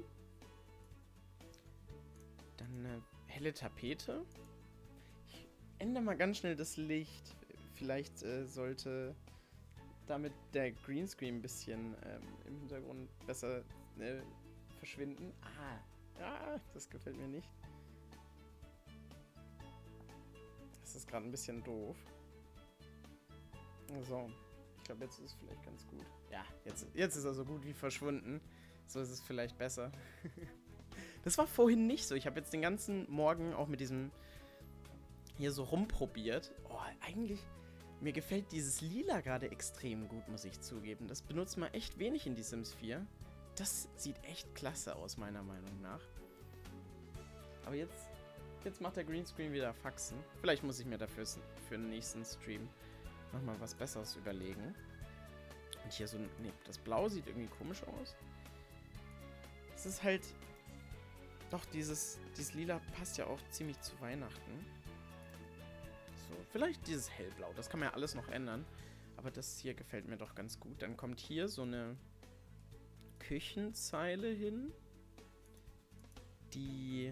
Dann eine helle Tapete. Ich ändere mal ganz schnell das Licht. Vielleicht äh, sollte damit der Greenscreen ein bisschen ähm, im Hintergrund besser äh, verschwinden. Ah, ah, das gefällt mir nicht. Das ist gerade ein bisschen doof. So, ich glaube, jetzt ist es vielleicht ganz gut. Ja, jetzt, jetzt ist er so gut wie verschwunden. So ist es vielleicht besser. Das war vorhin nicht so. Ich habe jetzt den ganzen Morgen auch mit diesem hier so rumprobiert. Oh, eigentlich, mir gefällt dieses Lila gerade extrem gut, muss ich zugeben. Das benutzt man echt wenig in die Sims vier. Das sieht echt klasse aus, meiner Meinung nach. Aber jetzt, jetzt macht der Greenscreen wieder Faxen. Vielleicht muss ich mir dafür für den nächsten Stream nochmal was Besseres überlegen. Und hier so ein... Nee, das Blau sieht irgendwie komisch aus. Es ist halt... Doch, dieses, dieses Lila passt ja auch ziemlich zu Weihnachten. So, vielleicht dieses Hellblau. Das kann man ja alles noch ändern. Aber das hier gefällt mir doch ganz gut. Dann kommt hier so eine Küchenzeile hin, die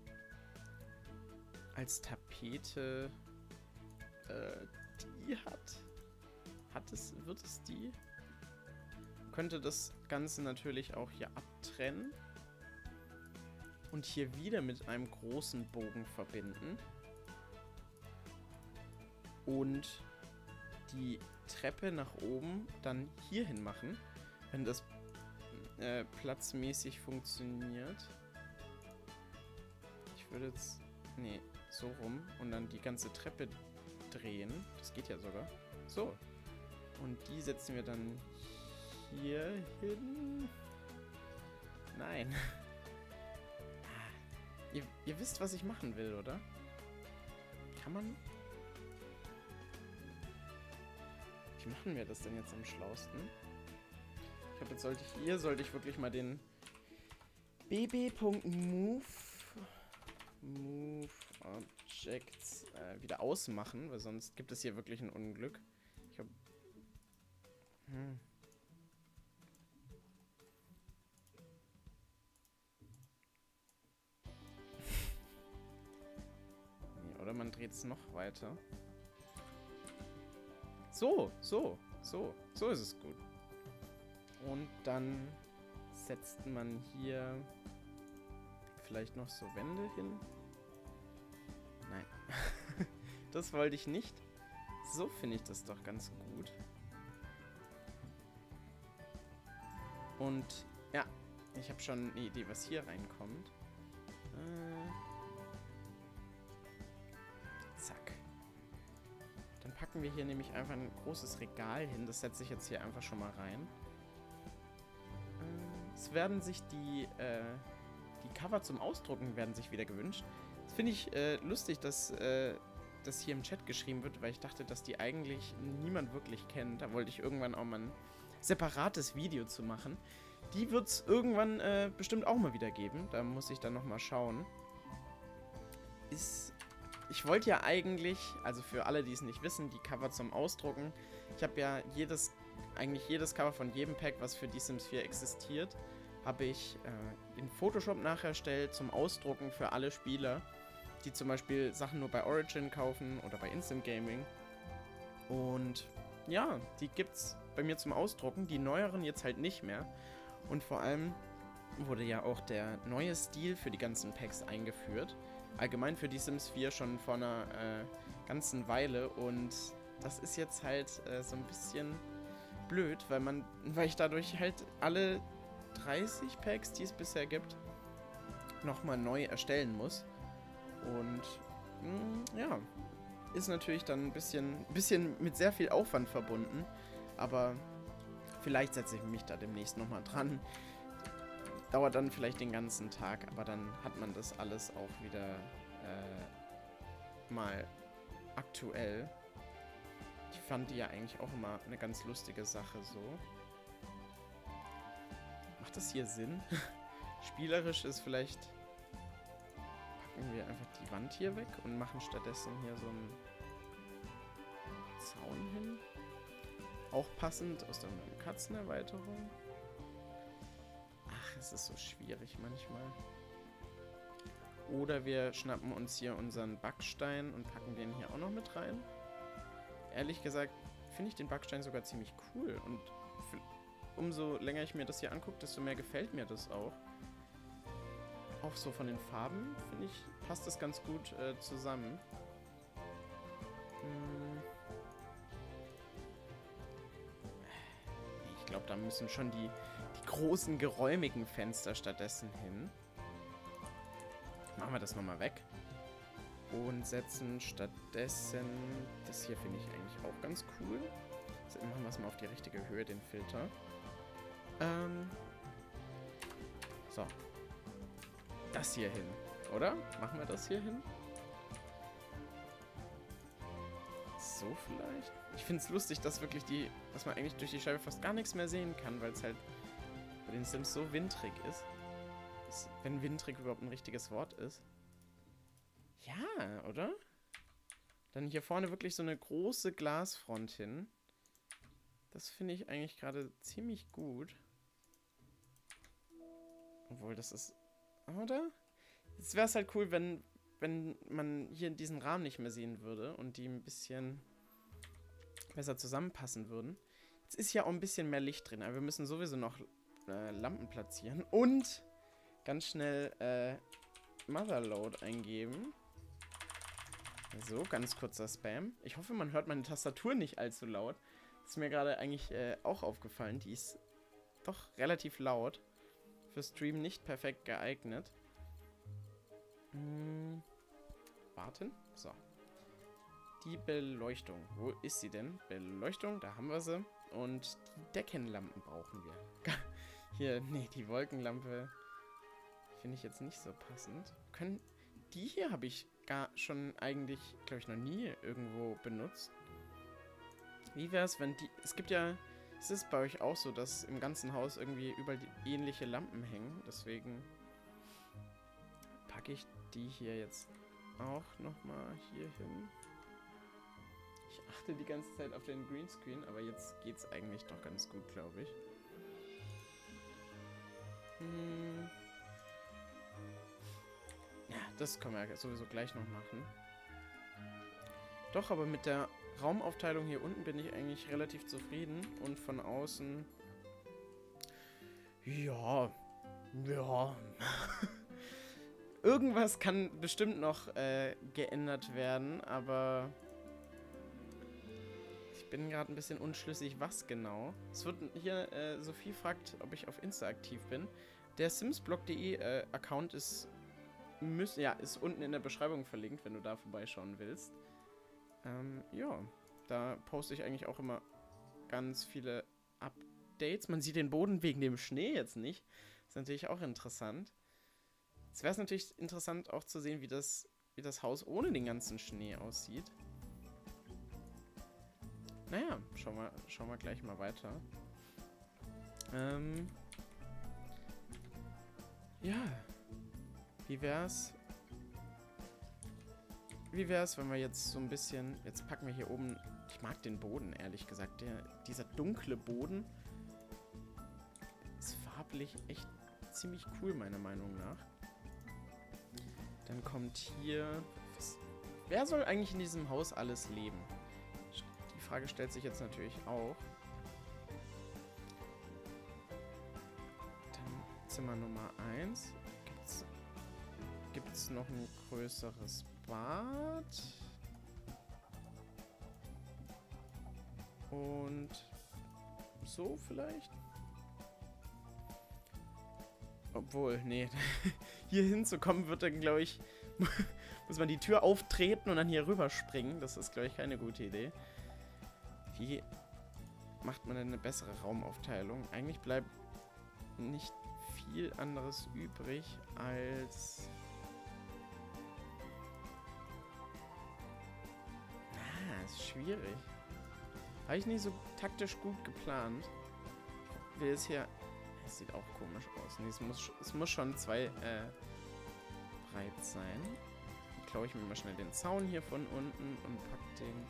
als Tapete äh, die hat. Hat es, wird es die? Könnte das Ganze natürlich auch hier abtrennen und hier wieder mit einem großen Bogen verbinden und die Treppe nach oben dann hierhin machen, wenn das äh, platzmäßig funktioniert. Ich würde jetzt, nee, so rum und dann die ganze Treppe drehen. Das geht ja sogar. So. Und die setzen wir dann hier hin. Nein. Ihr, ihr wisst, was ich machen will, oder? Kann man... Wie machen wir das denn jetzt am schlausten? Ich glaube, jetzt sollte ich hier, sollte ich wirklich mal den bb.move Move Objects äh, wieder ausmachen, weil sonst gibt es hier wirklich ein Unglück. Ich glaube... Hm. Nee, oder man dreht es noch weiter. So, so, so, so ist es gut. Und dann setzt man hier vielleicht noch so Wände hin. Nein, das wollte ich nicht. So finde ich das doch ganz gut. Und ja, ich habe schon eine Idee, was hier reinkommt. Äh, packen wir hier nämlich einfach ein großes Regal hin. Das setze ich jetzt hier einfach schon mal rein. Äh, es werden sich die, äh, die Cover zum Ausdrucken werden sich wieder gewünscht. Das finde ich äh, lustig, dass äh, das hier im Chat geschrieben wird, weil ich dachte, dass die eigentlich niemand wirklich kennt. Da wollte ich irgendwann auch mal ein separates Video zu machen. Die wird es irgendwann äh, bestimmt auch mal wieder geben. Da muss ich dann nochmal schauen. Ist... Ich wollte ja eigentlich, also für alle, die es nicht wissen, die Cover zum Ausdrucken. Ich habe ja jedes, eigentlich jedes Cover von jedem Pack, was für die Sims vier existiert, habe ich äh, in Photoshop nacherstellt zum Ausdrucken für alle Spieler, die zum Beispiel Sachen nur bei Origin kaufen oder bei Instant Gaming. Und ja, die gibt's bei mir zum Ausdrucken, die neueren jetzt halt nicht mehr. Und vor allem wurde ja auch der neue Stil für die ganzen Packs eingeführt. Allgemein für die Sims vier schon vor einer äh, ganzen Weile. Und das ist jetzt halt äh, so ein bisschen blöd, weil man, weil ich dadurch halt alle dreißig Packs, die es bisher gibt, nochmal neu erstellen muss. Und mh, ja, ist natürlich dann ein bisschen, bisschen mit sehr viel Aufwand verbunden. Aber vielleicht setze ich mich da demnächst nochmal dran. Dauert dann vielleicht den ganzen Tag, aber dann hat man das alles auch wieder äh, mal aktuell. Ich fand die ja eigentlich auch immer eine ganz lustige Sache so. Macht das hier Sinn? Spielerisch ist vielleicht... Packen wir einfach die Wand hier weg und machen stattdessen hier so einen Zaun hin. Auch passend aus der Katzenerweiterung. Ach, es ist so schwierig manchmal. Oder wir schnappen uns hier unseren Backstein und packen den hier auch noch mit rein. Ehrlich gesagt finde ich den Backstein sogar ziemlich cool. Und umso länger ich mir das hier angucke, desto mehr gefällt mir das auch. Auch so von den Farben, finde ich, passt das ganz gut äh, zusammen. Hm. Ich glaube, da müssen schon die, die großen, geräumigen Fenster stattdessen hin. Machen wir das nochmal weg. Und setzen stattdessen... Das hier finde ich eigentlich auch ganz cool. Also machen wir es mal auf die richtige Höhe, den Filter. Ähm... So. Das hier hin, oder? Machen wir das hier hin? So vielleicht? Ich finde es lustig, dass wirklich die, dass man eigentlich durch die Scheibe fast gar nichts mehr sehen kann, weil es halt bei den Sims so wintrig ist. ist. Wenn wintrig überhaupt ein richtiges Wort ist. Ja, oder? Dann hier vorne wirklich so eine große Glasfront hin. Das finde ich eigentlich gerade ziemlich gut. Obwohl, das ist... Oder? Jetzt wäre es halt cool, wenn, wenn man hier diesen Rahmen nicht mehr sehen würde und die ein bisschen besser zusammenpassen würden. Jetzt ist ja auch ein bisschen mehr Licht drin, aber wir müssen sowieso noch äh, Lampen platzieren und ganz schnell äh, Motherload eingeben. So, ganz kurzer Spam. Ich hoffe, man hört meine Tastatur nicht allzu laut. Das ist mir gerade eigentlich äh, auch aufgefallen. Die ist doch relativ laut. Für Stream nicht perfekt geeignet. Hm. Warten. So. Die Beleuchtung. Wo ist sie denn? Beleuchtung, da haben wir sie. Und die Deckenlampen brauchen wir. Hier, nee, die Wolkenlampe finde ich jetzt nicht so passend. Können, die hier habe ich gar schon eigentlich, glaube ich, noch nie irgendwo benutzt. Wie wäre es, wenn die... Es gibt ja... Es ist bei euch auch so, dass im ganzen Haus irgendwie überall die ähnliche Lampen hängen. Deswegen packe ich die hier jetzt auch nochmal hier hin. Ich achte die ganze Zeit auf den Greenscreen, aber jetzt geht es eigentlich doch ganz gut, glaube ich. Hm. Ja, das können wir ja sowieso gleich noch machen. Doch, aber mit der Raumaufteilung hier unten bin ich eigentlich relativ zufrieden. Und von außen... Ja... Ja... Irgendwas kann bestimmt noch äh, geändert werden, aber... Ich bin gerade ein bisschen unschlüssig, was genau. Es wird hier... Äh, Sophie fragt, ob ich auf Insta aktiv bin. Der simsblog punkt de äh, Account ist... Müß, ja, ist unten in der Beschreibung verlinkt, wenn du da vorbeischauen willst. Ähm, ja. Da poste ich eigentlich auch immer ganz viele Updates. Man sieht den Boden wegen dem Schnee jetzt nicht. Ist natürlich auch interessant. Jetzt wäre es natürlich interessant auch zu sehen, wie das, wie das Haus ohne den ganzen Schnee aussieht. Naja, schauen wir, schauen wir gleich mal weiter. Ähm... Ja, wie wär's? Wie wär's, wenn wir jetzt so ein bisschen... Jetzt packen wir hier oben... Ich mag den Boden, ehrlich gesagt. Der, dieser dunkle Boden ist farblich echt ziemlich cool, meiner Meinung nach. Dann kommt hier... Was, wer soll eigentlich in diesem Haus alles leben? Die Frage stellt sich jetzt natürlich auch. Zimmer Nummer eins. Gibt's, gibt's noch ein größeres Bad? Und so vielleicht? Obwohl, nee. Hier hinzukommen wird dann, glaube ich, muss man die Tür auftreten und dann hier rüberspringen. Das ist, glaube ich, keine gute Idee. Wie macht man denn eine bessere Raumaufteilung? Eigentlich bleibt nicht viel anderes übrig als... Ah, ist schwierig. Habe ich nicht so taktisch gut geplant. Will es hier... Es sieht auch komisch aus. Nee, es muss, es muss schon zwei äh, breit sein. Dann klaue ich mir mal schnell den Zaun hier von unten und pack den...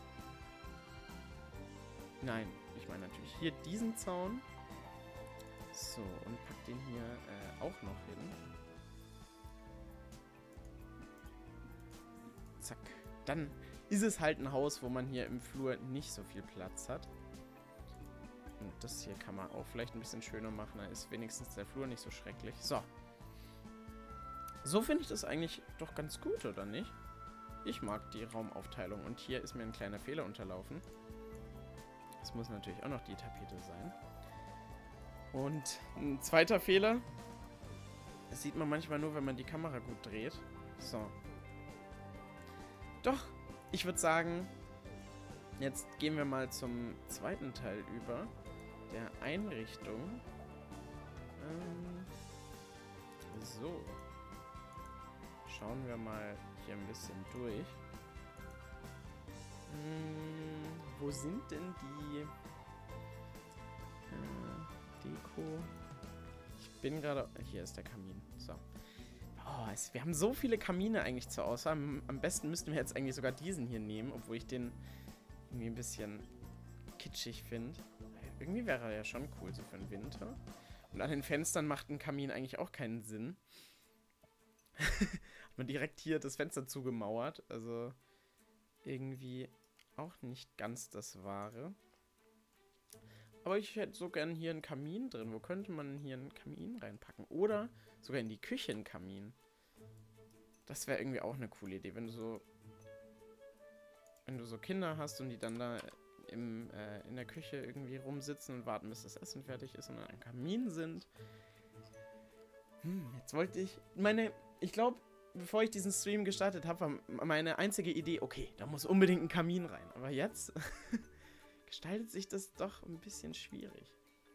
Nein, ich meine natürlich hier diesen Zaun. So, und pack den hier äh, auch noch hin. Zack. Dann ist es halt ein Haus, wo man hier im Flur nicht so viel Platz hat. Und das hier kann man auch vielleicht ein bisschen schöner machen. Da ist wenigstens der Flur nicht so schrecklich. So. So finde ich das eigentlich doch ganz gut, oder nicht? Ich mag die Raumaufteilung. Und hier ist mir ein kleiner Fehler unterlaufen. Das muss natürlich auch noch die Tapete sein. Und ein zweiter Fehler. Das sieht man manchmal nur, wenn man die Kamera gut dreht. So. Doch, ich würde sagen, jetzt gehen wir mal zum zweiten Teil über. Der Einrichtung. Ähm, so. Schauen wir mal hier ein bisschen durch. Hm, wo sind denn die... Deko. Ich bin gerade... Hier ist der Kamin. So. Oh, es, wir haben so viele Kamine eigentlich zur Auswahl. Am besten müssten wir jetzt eigentlich sogar diesen hier nehmen, obwohl ich den irgendwie ein bisschen kitschig finde. Irgendwie wäre er ja schon cool, so für den Winter. Und an den Fenstern macht ein Kamin eigentlich auch keinen Sinn. Hat man direkt hier das Fenster zugemauert. Also irgendwie auch nicht ganz das Wahre. Aber ich hätte so gern hier einen Kamin drin. Wo könnte man hier einen Kamin reinpacken? Oder sogar in die Küche einen Kamin. Das wäre irgendwie auch eine coole Idee, wenn du so wenn du so Kinder hast und die dann da im, äh, in der Küche irgendwie rumsitzen und warten, bis das Essen fertig ist und dann ein Kamin sind. Hm, jetzt wollte ich... Meine, ich glaube, bevor ich diesen Stream gestartet habe, war meine einzige Idee, okay, da muss unbedingt ein Kamin rein. Aber jetzt... gestaltet sich das doch ein bisschen schwierig.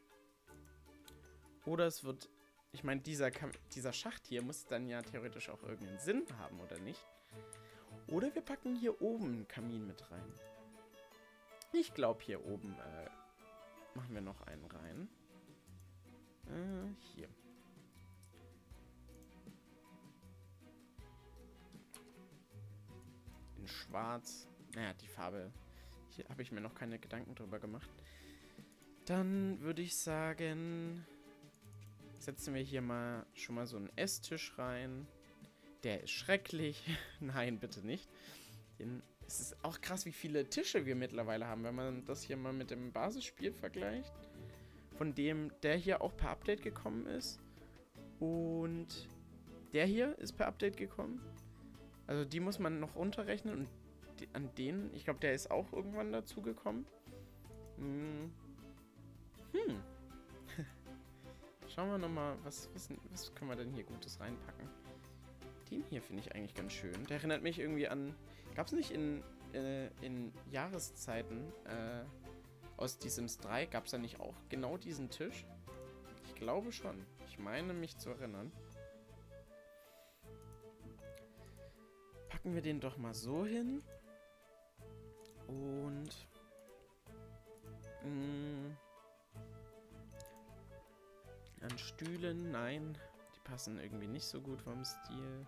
Oder es wird... Ich meine, dieser, dieser Schacht hier muss dann ja theoretisch auch irgendeinen Sinn haben, oder nicht? Oder wir packen hier oben einen Kamin mit rein. Ich glaube, hier oben äh, machen wir noch einen rein. Äh, hier. In schwarz. Naja, die Farbe... Hier habe ich mir noch keine Gedanken drüber gemacht. Dann würde ich sagen, setzen wir hier mal schon mal so einen Esstisch rein. Der ist schrecklich. Nein, bitte nicht. Den, es ist auch krass, wie viele Tische wir mittlerweile haben, wenn man das hier mal mit dem Basisspiel vergleicht. Von dem der hier auch per Update gekommen ist. Und der hier ist per Update gekommen. Also die muss man noch runterrechnen und an denen, ich glaube, der ist auch irgendwann dazu gekommen. Hm. hm. Schauen wir nochmal, was, was, was können wir denn hier Gutes reinpacken? Den hier finde ich eigentlich ganz schön. Der erinnert mich irgendwie an... Gab es nicht in, äh, in Jahreszeiten äh, aus die Sims drei, gab es da nicht auch genau diesen Tisch? Ich glaube schon. Ich meine mich zu erinnern. Packen wir den doch mal so hin. Und... Mh, an Stühlen, nein. Die passen irgendwie nicht so gut vom Stil.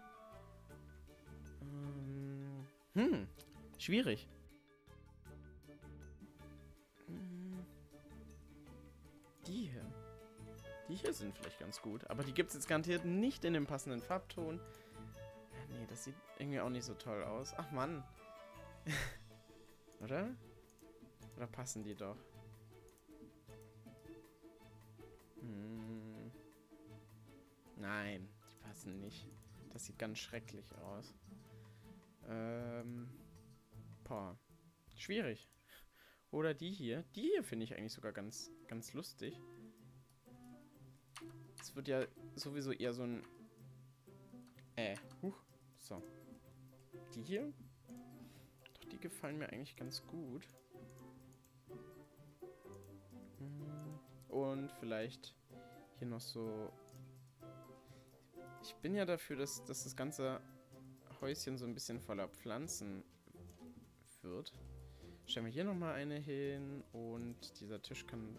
Ähm, hm, schwierig. Die hier. Die hier sind vielleicht ganz gut. Aber die gibt es jetzt garantiert nicht in dem passenden Farbton. Ja, nee, das sieht irgendwie auch nicht so toll aus. Ach Mann. Oder? Oder passen die doch? Hm. Nein, die passen nicht. Das sieht ganz schrecklich aus. Ähm. Boah. Schwierig. Oder die hier. Die hier finde ich eigentlich sogar ganz, ganz lustig. Es wird ja sowieso eher so ein... Äh, huch. So. Die hier? Doch, die gefallen mir eigentlich ganz gut. Und vielleicht hier noch so... Ich bin ja dafür, dass, dass das ganze Häuschen so ein bisschen voller Pflanzen wird. Stellen wir hier nochmal eine hin und dieser Tisch kann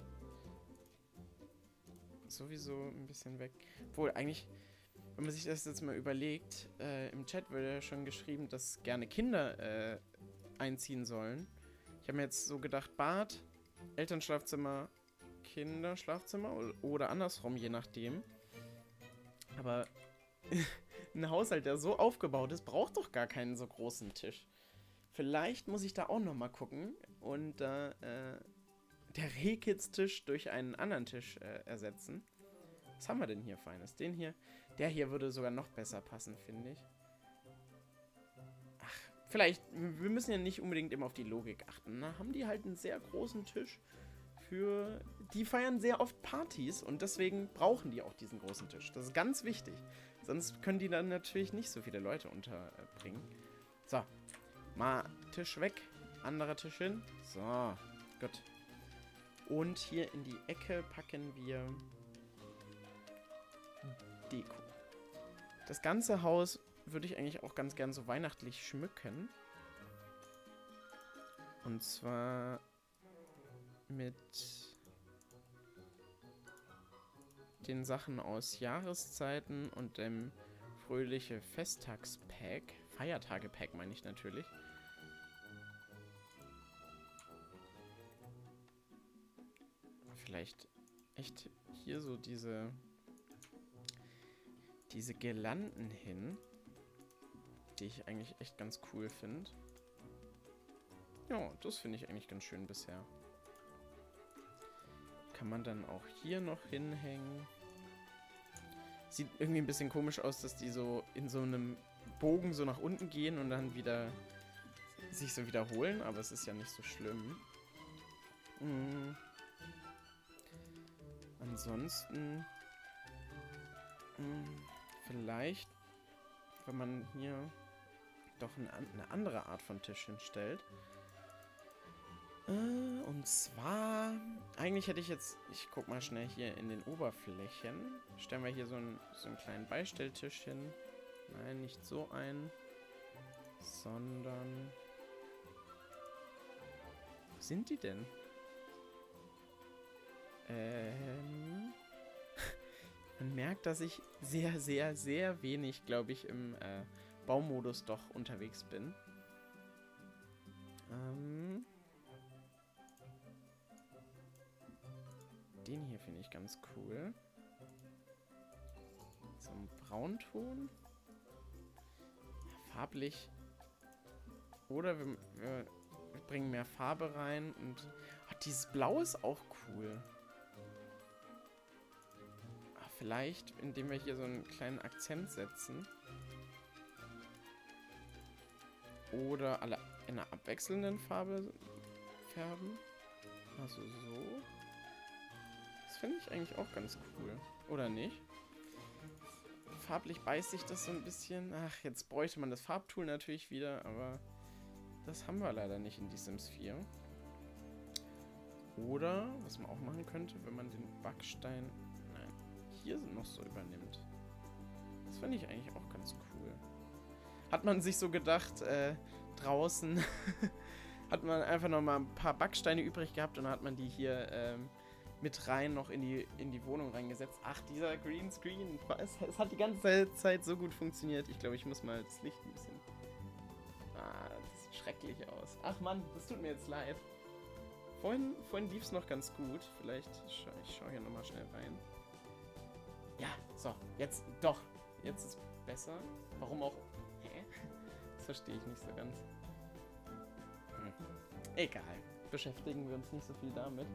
sowieso ein bisschen weg. Obwohl, eigentlich, wenn man sich das jetzt mal überlegt, äh, im Chat wird ja schon geschrieben, dass gerne Kinder äh, einziehen sollen. Ich habe mir jetzt so gedacht, Bad, Elternschlafzimmer, Kinderschlafzimmer oder, oder andersrum, je nachdem. Aber ein Haushalt, der so aufgebaut ist, braucht doch gar keinen so großen Tisch. Vielleicht muss ich da auch nochmal gucken und da äh, der Rehkids-Tisch durch einen anderen Tisch äh, ersetzen. Was haben wir denn hier Feines? Den hier? Der hier würde sogar noch besser passen, finde ich. Ach, vielleicht, wir müssen ja nicht unbedingt immer auf die Logik achten. Na, haben die halt einen sehr großen Tisch für... Die feiern sehr oft Partys und deswegen brauchen die auch diesen großen Tisch. Das ist ganz wichtig. Sonst können die dann natürlich nicht so viele Leute unterbringen. So. Mal Tisch weg, anderer Tisch hin. So, gut. Und hier in die Ecke packen wir Deko. Das ganze Haus würde ich eigentlich auch ganz gern so weihnachtlich schmücken. Und zwar mit den Sachen aus Jahreszeiten und dem fröhliche Festtagspack. Feiertage-Pack meine ich natürlich. Vielleicht echt hier so diese diese Girlanden hin, die ich eigentlich echt ganz cool finde. Ja, das finde ich eigentlich ganz schön bisher. Kann man dann auch hier noch hinhängen. Sieht irgendwie ein bisschen komisch aus, dass die so in so einem Bogen so nach unten gehen und dann wieder sich so wiederholen, aber es ist ja nicht so schlimm. Mhm. Ansonsten mh, vielleicht, wenn man hier doch eine, eine andere Art von Tisch hinstellt. Äh, und zwar, eigentlich hätte ich jetzt, ich guck mal schnell hier in den Oberflächen. Stellen wir hier so einen, so einen kleinen Beistelltisch hin. Nein, nicht so einen, sondern... Wo sind die denn? Ähm... Man merkt, dass ich sehr, sehr, sehr wenig, glaube ich, im äh, Baumodus doch unterwegs bin. Ähm... Den hier finde ich ganz cool. So ein Braunton. Farblich. Oder wir, wir, wir bringen mehr Farbe rein. Und ach, dieses Blau ist auch cool. Ach, vielleicht, indem wir hier so einen kleinen Akzent setzen. Oder alle in einer abwechselnden Farbe färben. Also so. Das finde ich eigentlich auch ganz cool. Oder nicht? Farblich beißt sich das so ein bisschen. Ach, jetzt bräuchte man das Farbtool natürlich wieder, aber das haben wir leider nicht in die Sims vier. Oder, was man auch machen könnte, wenn man den Backstein, nein, hier noch so übernimmt. Das finde ich eigentlich auch ganz cool. Hat man sich so gedacht, äh, draußen hat man einfach noch mal ein paar Backsteine übrig gehabt und dann hat man die hier ähm, mit rein noch in die, in die Wohnung reingesetzt. Ach, dieser Greenscreen, es, es hat die ganze Zeit so gut funktioniert. Ich glaube, ich muss mal das Licht ein bisschen... Ah, das sieht schrecklich aus. Ach Mann, das tut mir jetzt leid. Vorhin, vorhin lief es noch ganz gut. Vielleicht, scha ich schaue hier nochmal schnell rein. Ja, so, jetzt, doch. Jetzt ist es besser. Warum auch... Hä? Das verstehe ich nicht so ganz. Hm. Egal. Beschäftigen wir uns nicht so viel damit.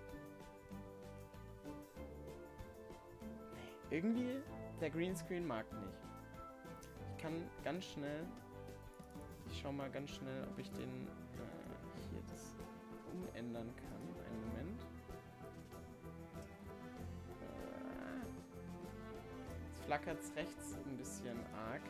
Nee, irgendwie, der Greenscreen mag nicht. Ich kann ganz schnell... Ich schau mal ganz schnell, ob ich den... Äh, hier das umändern kann. Einen Moment. Jetzt flackert es rechts ein bisschen arg.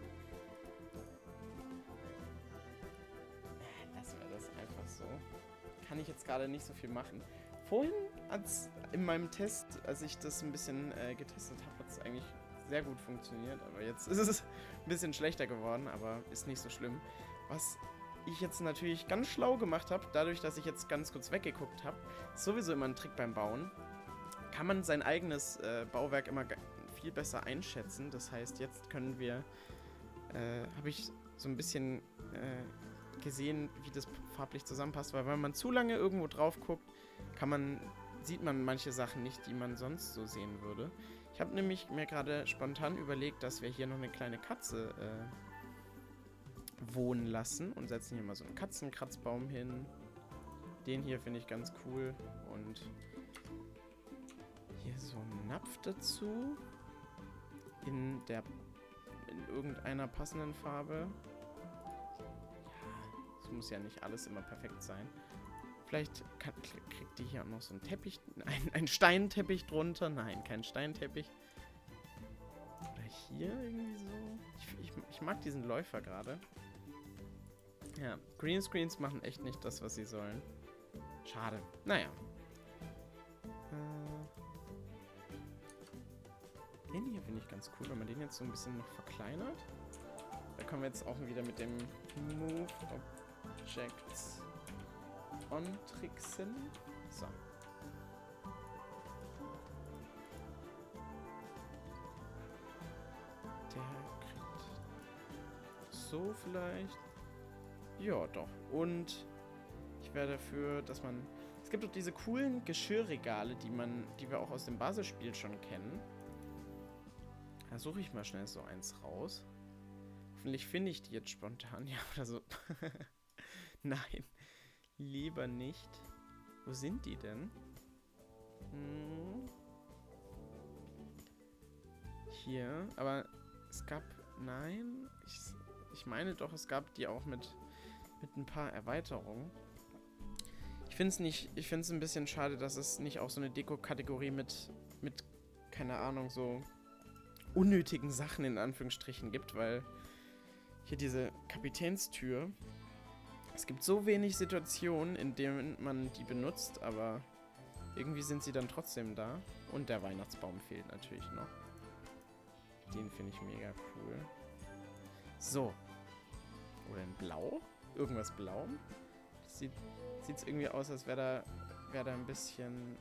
Lassen wir das einfach so. Kann ich jetzt gerade nicht so viel machen. Vorhin hat es in meinem Test, als ich das ein bisschen äh, getestet habe, hat es eigentlich sehr gut funktioniert. Aber jetzt ist es ein bisschen schlechter geworden, aber ist nicht so schlimm. Was ich jetzt natürlich ganz schlau gemacht habe, dadurch, dass ich jetzt ganz kurz weggeguckt habe, ist sowieso immer ein Trick beim Bauen, kann man sein eigenes äh, Bauwerk immer viel besser einschätzen. Das heißt, jetzt können wir, äh, habe ich so ein bisschen äh, gesehen, wie das farblich zusammenpasst, weil wenn man zu lange irgendwo drauf guckt, kann man, sieht man manche Sachen nicht, die man sonst so sehen würde. Ich habe nämlich mir gerade spontan überlegt, dass wir hier noch eine kleine Katze äh, wohnen lassen und setzen hier mal so einen Katzenkratzbaum hin. Den hier finde ich ganz cool und hier so ein Napf dazu in der in irgendeiner passenden Farbe. Ja, es muss ja nicht alles immer perfekt sein. Vielleicht kann, kriegt die hier auch noch so einen Teppich, ein, ein Steinteppich drunter. Nein, kein Steinteppich. Oder hier irgendwie so. Ich, ich, ich mag diesen Läufer gerade. Ja, Greenscreens machen echt nicht das, was sie sollen. Schade. Naja. Äh, den hier finde ich ganz cool, wenn man den jetzt so ein bisschen noch verkleinert. Da kommen wir jetzt auch wieder mit dem Move Objects on tricksen. So. Der kriegt so vielleicht. Ja, doch. Und ich wäre dafür, dass man... Es gibt doch diese coolen Geschirrregale, die man, die wir auch aus dem Basisspiel schon kennen. Da suche ich mal schnell so eins raus. Hoffentlich finde ich die jetzt spontan. Ja, oder so. Nein. Lieber nicht. Wo sind die denn? Hm. Hier. Aber es gab... Nein. Ich, ich meine doch, es gab die auch mit... mit ein paar Erweiterungen. Ich finde es nicht, ich finde es ein bisschen schade, dass es nicht auch so eine Deko-Kategorie mit, mit, keine Ahnung, so unnötigen Sachen in Anführungsstrichen gibt, weil hier diese Kapitänstür, es gibt so wenig Situationen, in denen man die benutzt, aber irgendwie sind sie dann trotzdem da. Und der Weihnachtsbaum fehlt natürlich noch. Den finde ich mega cool. So. Oder in Blau? Irgendwas Blau. Das sieht sieht's irgendwie aus, als wäre da, wär da ein bisschen...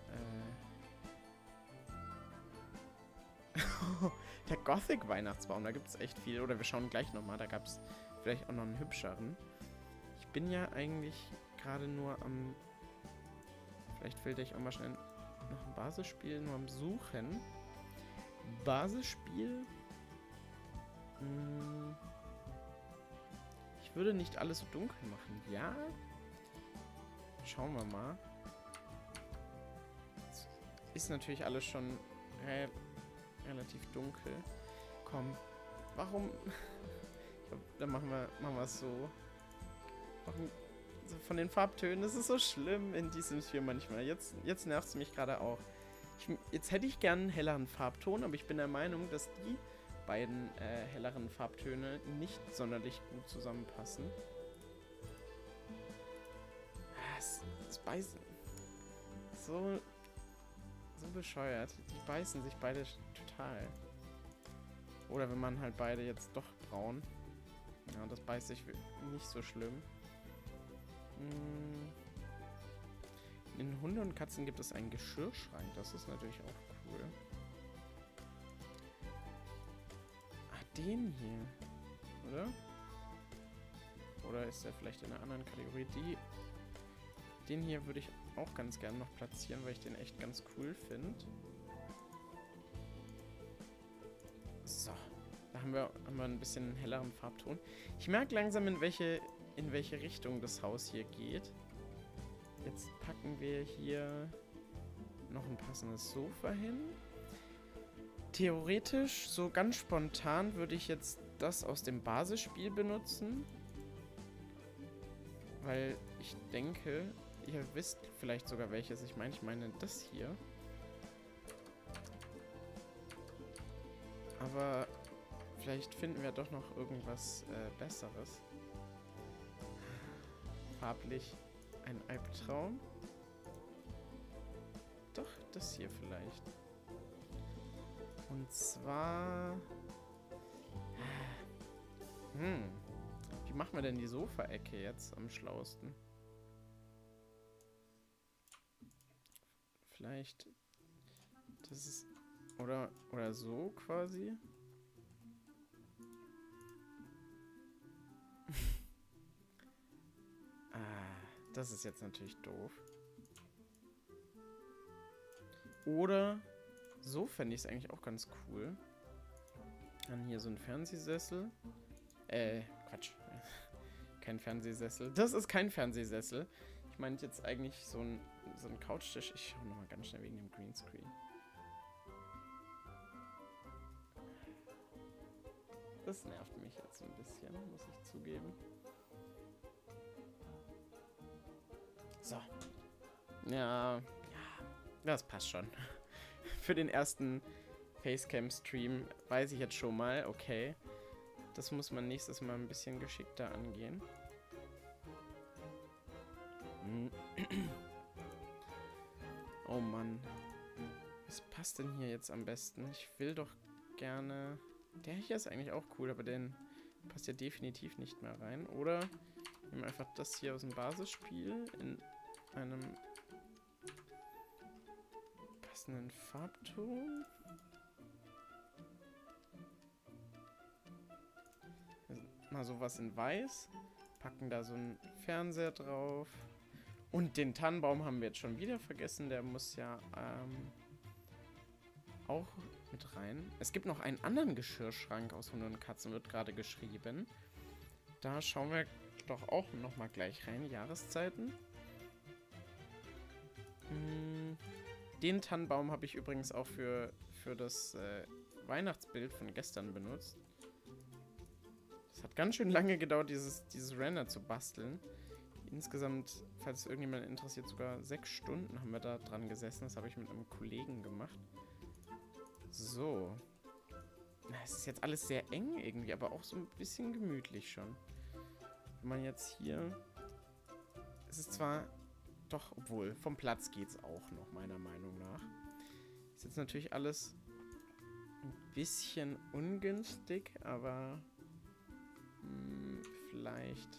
Äh der Gothic-Weihnachtsbaum, da gibt es echt viel. Oder wir schauen gleich nochmal, da gab es vielleicht auch noch einen hübscheren. Ich bin ja eigentlich gerade nur am... Vielleicht filter ich auch mal schnell noch ein Basisspiel, nur am Suchen. Basisspiel... Hm... Ich würde nicht alles so dunkel machen. Ja? Schauen wir mal. Das ist natürlich alles schon re relativ dunkel. Komm. Warum? Ich glaub, dann machen wir machen wir es so. Warum? Also von den Farbtönen, das ist so schlimm in diesem Spiel manchmal. Jetzt, jetzt nervt es mich gerade auch. Ich, jetzt hätte ich gern einen helleren Farbton, aber ich bin der Meinung, dass die beiden äh, helleren Farbtöne nicht sonderlich gut zusammenpassen. beißen. So, so bescheuert. Die beißen sich beide total. Oder wenn man halt beide jetzt doch braun. Ja, das beißt sich nicht so schlimm. Hm. In Hunde und Katzen gibt es einen Geschirrschrank. Das ist natürlich auch cool. Ach, den hier. Oder? Oder ist der vielleicht in einer anderen Kategorie? Die, den hier würde ich auch ganz gerne noch platzieren, weil ich den echt ganz cool finde. So. Da haben wir, haben wir ein bisschen einen helleren Farbton. Ich merke langsam, in welche, in welche Richtung das Haus hier geht. Jetzt packen wir hier noch ein passendes Sofa hin. Theoretisch, so ganz spontan, würde ich jetzt das aus dem Basisspiel benutzen. Weil ich denke, ihr wisst vielleicht sogar welches ich meine. Ich meine das hier. Aber vielleicht finden wir doch noch irgendwas äh, Besseres. Farblich ein Albtraum. Doch, das hier vielleicht. Und zwar... Hm. Wie machen wir denn die Sofaecke jetzt am schlauesten? Vielleicht... Das ist... Oder, oder so quasi? Ah, das ist jetzt natürlich doof. Oder so fände ich es eigentlich auch ganz cool. Dann hier so ein Fernsehsessel. Äh, Quatsch. Kein Fernsehsessel. Das ist kein Fernsehsessel. Ich meinte jetzt eigentlich so ein, so ein Couchtisch. Ich schaue nochmal ganz schnell wegen dem Greenscreen. Das nervt mich jetzt ein bisschen, muss ich zugeben. So. Ja, ja, das passt schon. Für den ersten Facecam-Stream weiß ich jetzt schon mal, okay. Das muss man nächstes Mal ein bisschen geschickter angehen. Oh Mann. Was passt denn hier jetzt am besten? Ich will doch gerne... Der hier ist eigentlich auch cool, aber den passt ja definitiv nicht mehr rein. Oder wir nehmen einfach das hier aus dem Basisspiel in einem passenden Farbton. Mal sowas in weiß. Packen da so einen Fernseher drauf. Und den Tannenbaum haben wir jetzt schon wieder vergessen. Der muss ja ähm, auch mit rein. Es gibt noch einen anderen Geschirrschrank aus Hunde und Katzen, wird gerade geschrieben. Da schauen wir doch auch nochmal gleich rein. Jahreszeiten. Hm, den Tannenbaum habe ich übrigens auch für, für das äh, Weihnachtsbild von gestern benutzt. Es hat ganz schön lange gedauert, dieses, dieses Render zu basteln. Insgesamt, falls es irgendjemand interessiert, sogar sechs Stunden haben wir da dran gesessen. Das habe ich mit einem Kollegen gemacht. So. Es ist jetzt alles sehr eng irgendwie, aber auch so ein bisschen gemütlich schon. Wenn man jetzt hier... Es ist zwar... Doch, obwohl, vom Platz geht es auch noch, meiner Meinung nach. Ist jetzt natürlich alles ein bisschen ungünstig, aber... Mh, vielleicht...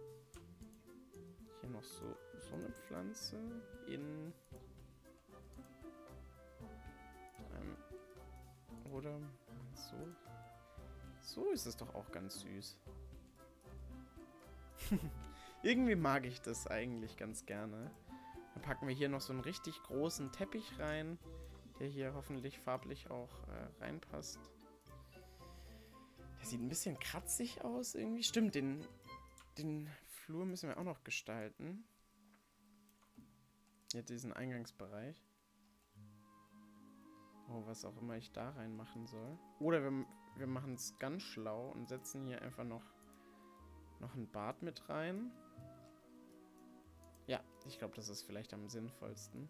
Hier noch so, so eine Pflanze in... einem... Oder so. So ist es doch auch ganz süß. Irgendwie mag ich das eigentlich ganz gerne. Dann packen wir hier noch so einen richtig großen Teppich rein, der hier hoffentlich farblich auch äh, reinpasst. Der sieht ein bisschen kratzig aus irgendwie. Stimmt, den, den Flur müssen wir auch noch gestalten. Hier diesen Eingangsbereich. Oh, was auch immer ich da reinmachen soll. Oder wir, wir machen es ganz schlau und setzen hier einfach noch, noch ein Bad mit rein. Ja, ich glaube, das ist vielleicht am sinnvollsten.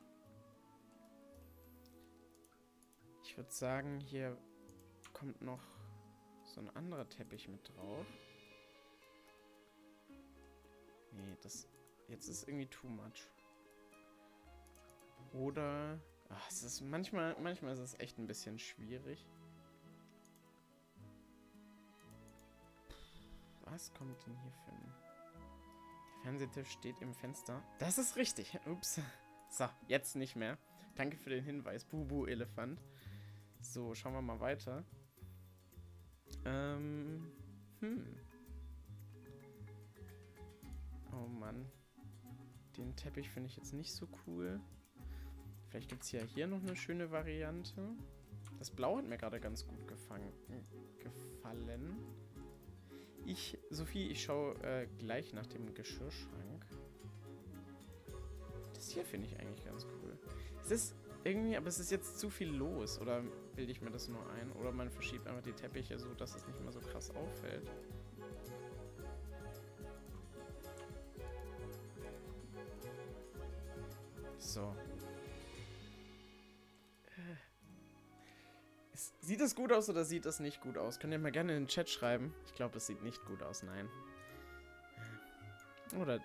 Ich würde sagen, hier kommt noch so ein anderer Teppich mit drauf. Nee, das... Jetzt ist irgendwie too much. Oder... Ach, es ist manchmal, manchmal ist es echt ein bisschen schwierig. Was kommt denn hier für ein... Der Fernsehtisch steht im Fenster. Das ist richtig. Ups. So, jetzt nicht mehr. Danke für den Hinweis. Bubu-Elefant. So, schauen wir mal weiter. Ähm... Hm. Oh Mann. Den Teppich finde ich jetzt nicht so cool. Vielleicht gibt es ja hier noch eine schöne Variante. Das Blau hat mir gerade ganz gut gefangen, gefallen. Ich, Sophie, ich schaue äh, gleich nach dem Geschirrschrank. Das hier finde ich eigentlich ganz cool. Es ist irgendwie, aber es ist jetzt zu viel los. Oder bilde ich mir das nur ein? Oder man verschiebt einfach die Teppiche so, dass es nicht mehr so krass auffällt. So. Sieht es gut aus oder sieht es nicht gut aus? Könnt ihr mal gerne in den Chat schreiben. Ich glaube, es sieht nicht gut aus, nein. Oder...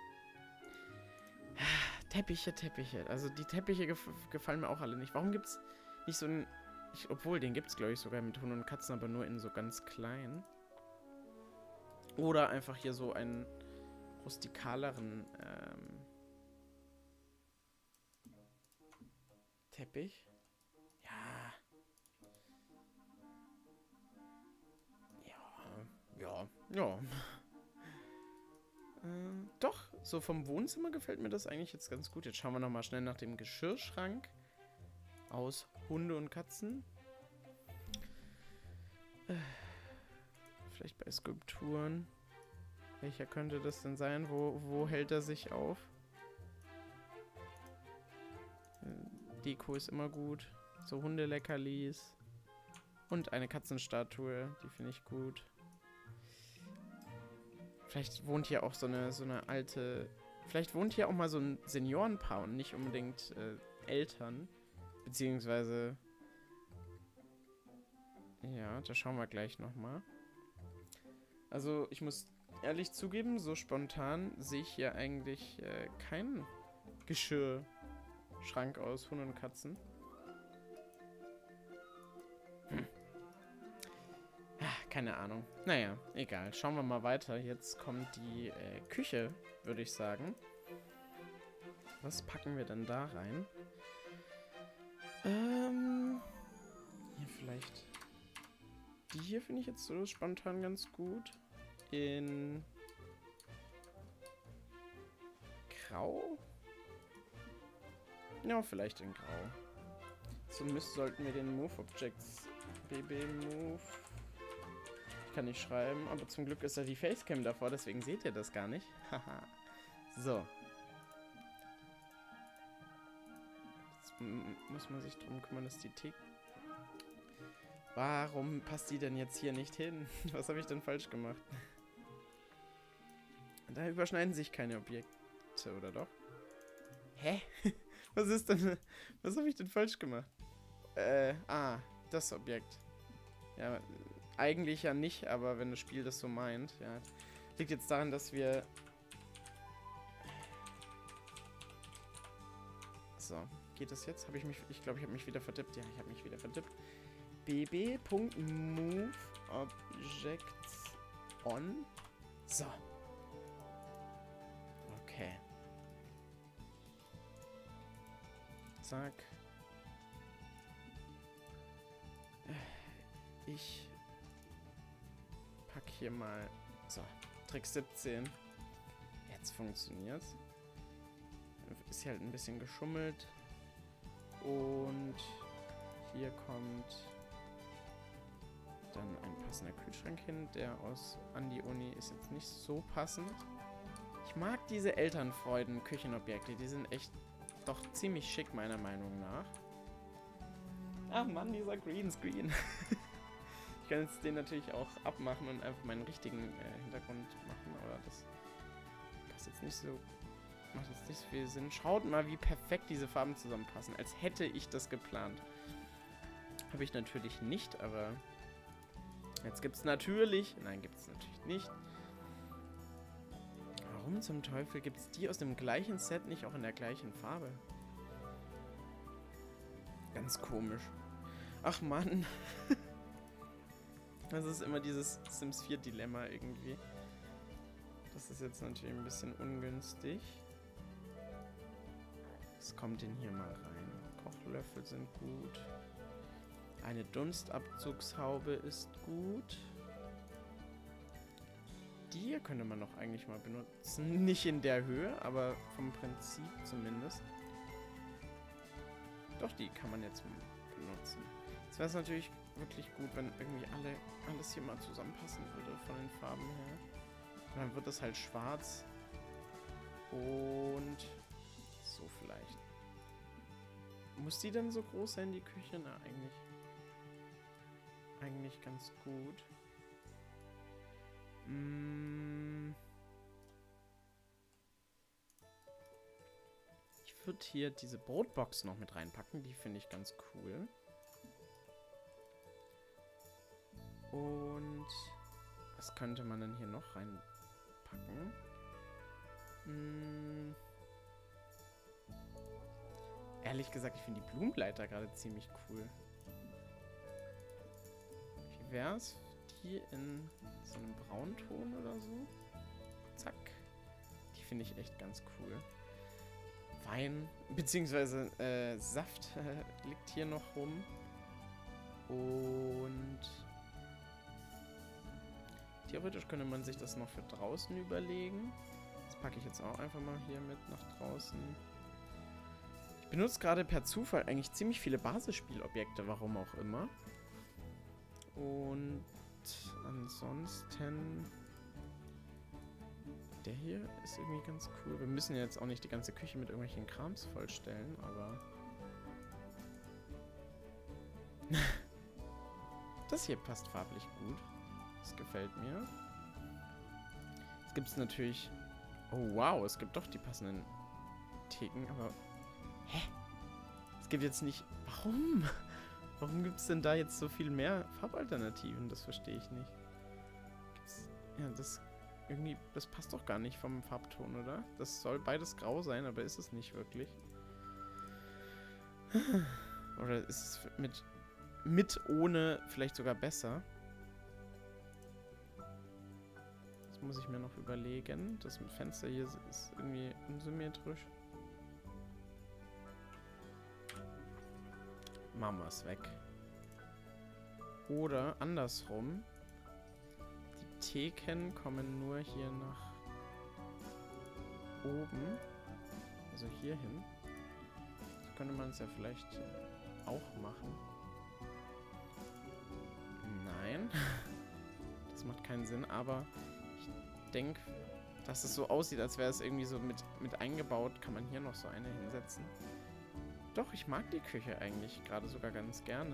Teppiche, Teppiche. Also die Teppiche gef gefallen mir auch alle nicht. Warum gibt es nicht so ein... Ich, obwohl, den gibt es, glaube ich, sogar mit Hunden und Katzen, aber nur in so ganz klein. Oder einfach hier so einen rustikaleren ähm, Teppich. Ja. Ja, ja. äh, doch, so vom Wohnzimmer gefällt mir das eigentlich jetzt ganz gut. Jetzt schauen wir nochmal schnell nach dem Geschirrschrank aus Hunde und Katzen. Äh, vielleicht bei Skulpturen. Welcher könnte das denn sein? Wo, wo hält er sich auf? Äh, Deko ist immer gut. So Hundeleckerlis. Und eine Katzenstatue, die finde ich gut. Vielleicht wohnt hier auch so eine, so eine alte... Vielleicht wohnt hier auch mal so ein Seniorenpaar und nicht unbedingt äh, Eltern. Beziehungsweise... Ja, da schauen wir gleich nochmal. Also, ich muss ehrlich zugeben, so spontan sehe ich hier eigentlich äh, keinen Geschirrschrank aus Hunden und Katzen. Hm. Keine Ahnung. Naja, egal. Schauen wir mal weiter. Jetzt kommt die äh, Küche, würde ich sagen. Was packen wir denn da rein? Ähm, hier vielleicht... Die hier finde ich jetzt so spontan ganz gut. In... Grau? Ja, vielleicht in Grau. Zumindest sollten wir den Move Objects... B B Move... Kann ich schreiben, aber zum Glück ist da die Facecam davor, deswegen seht ihr das gar nicht. Haha. So. Jetzt muss man sich drum kümmern, dass die Tick... Warum passt die denn jetzt hier nicht hin? Was habe ich denn falsch gemacht? Da überschneiden sich keine Objekte, oder doch? Hä? Was ist denn... Was habe ich denn falsch gemacht? Äh, ah, das Objekt. Ja, eigentlich ja nicht, aber wenn das Spiel das so meint, ja. Liegt jetzt daran, dass wir... So, geht das jetzt? Habe ich mich... Ich glaube, ich habe mich wieder vertippt. Ja, ich habe mich wieder vertippt. bb.move objects on. So. Okay. Zack. Ich pack hier mal... So, Trick siebzehn. Jetzt funktioniert's. Ist hier halt ein bisschen geschummelt. Und hier kommt dann ein passender Kühlschrank hin. Der aus Andi-Uni ist jetzt nicht so passend. Ich mag diese Elternfreuden-Küchenobjekte. Die sind echt doch ziemlich schick, meiner Meinung nach. Ach Mann, dieser Greenscreen. Ich kann jetzt den natürlich auch abmachen und einfach meinen richtigen äh, Hintergrund machen, aber das passt jetzt nicht so... Macht jetzt nicht so viel Sinn. Schaut mal, wie perfekt diese Farben zusammenpassen. Als hätte ich das geplant. Habe ich natürlich nicht, aber... Jetzt gibt es natürlich... Nein, gibt es natürlich nicht. Warum zum Teufel gibt es die aus dem gleichen Set nicht auch in der gleichen Farbe? Ganz komisch. Ach Mann. Das ist immer dieses Sims vier Dilemma irgendwie. Das ist jetzt natürlich ein bisschen ungünstig. Was kommt denn hier mal rein? Kochlöffel sind gut. Eine Dunstabzugshaube ist gut. Die hier könnte man doch eigentlich mal benutzen. Nicht in der Höhe, aber vom Prinzip zumindest. Doch, die kann man jetzt benutzen. Jetzt wäre es natürlich wirklich gut, wenn irgendwie alle alles hier mal zusammenpassen würde von den Farben her. Und dann wird das halt schwarz. Und so vielleicht. Muss die denn so groß sein, die Küche? Na, eigentlich. Eigentlich ganz gut. Mm. Ich würde hier diese Brotbox noch mit reinpacken. Die finde ich ganz cool. Und was könnte man denn hier noch reinpacken? Hm. Ehrlich gesagt, ich finde die Blumenleiter gerade ziemlich cool. Wie wär's, die in so einem Braunton oder so? Zack. Die finde ich echt ganz cool. Wein, beziehungsweise äh, Saft äh, liegt hier noch rum. Und theoretisch könnte man sich das noch für draußen überlegen. Das packe ich jetzt auch einfach mal hier mit nach draußen. Ich benutze gerade per Zufall eigentlich ziemlich viele Basisspielobjekte, warum auch immer. Und ansonsten... Der hier ist irgendwie ganz cool. Wir müssen ja jetzt auch nicht die ganze Küche mit irgendwelchen Krams vollstellen, aber... Das hier passt farblich gut. Das gefällt mir. Jetzt gibt es natürlich... Oh wow, es gibt doch die passenden Theken, aber... Hä? Es gibt jetzt nicht... Warum? Warum gibt es denn da jetzt so viel mehr Farbalternativen? Das verstehe ich nicht. Gibt's... Ja, das... Irgendwie... Das passt doch gar nicht vom Farbton, oder? Das soll beides grau sein, aber ist es nicht wirklich. Oder ist es mit... Mit, ohne vielleicht sogar besser? Das muss ich mir noch überlegen. Das Fenster hier ist irgendwie unsymmetrisch. Machen wir es weg. Oder andersrum. Die Theken kommen nur hier nach oben. Also hier hin. So könnte man es ja vielleicht auch machen. Nein. Das macht keinen Sinn, aber ich denke, dass es so aussieht, als wäre es irgendwie so mit, mit eingebaut. Kann man hier noch so eine hinsetzen? Doch, ich mag die Küche eigentlich gerade sogar ganz gerne.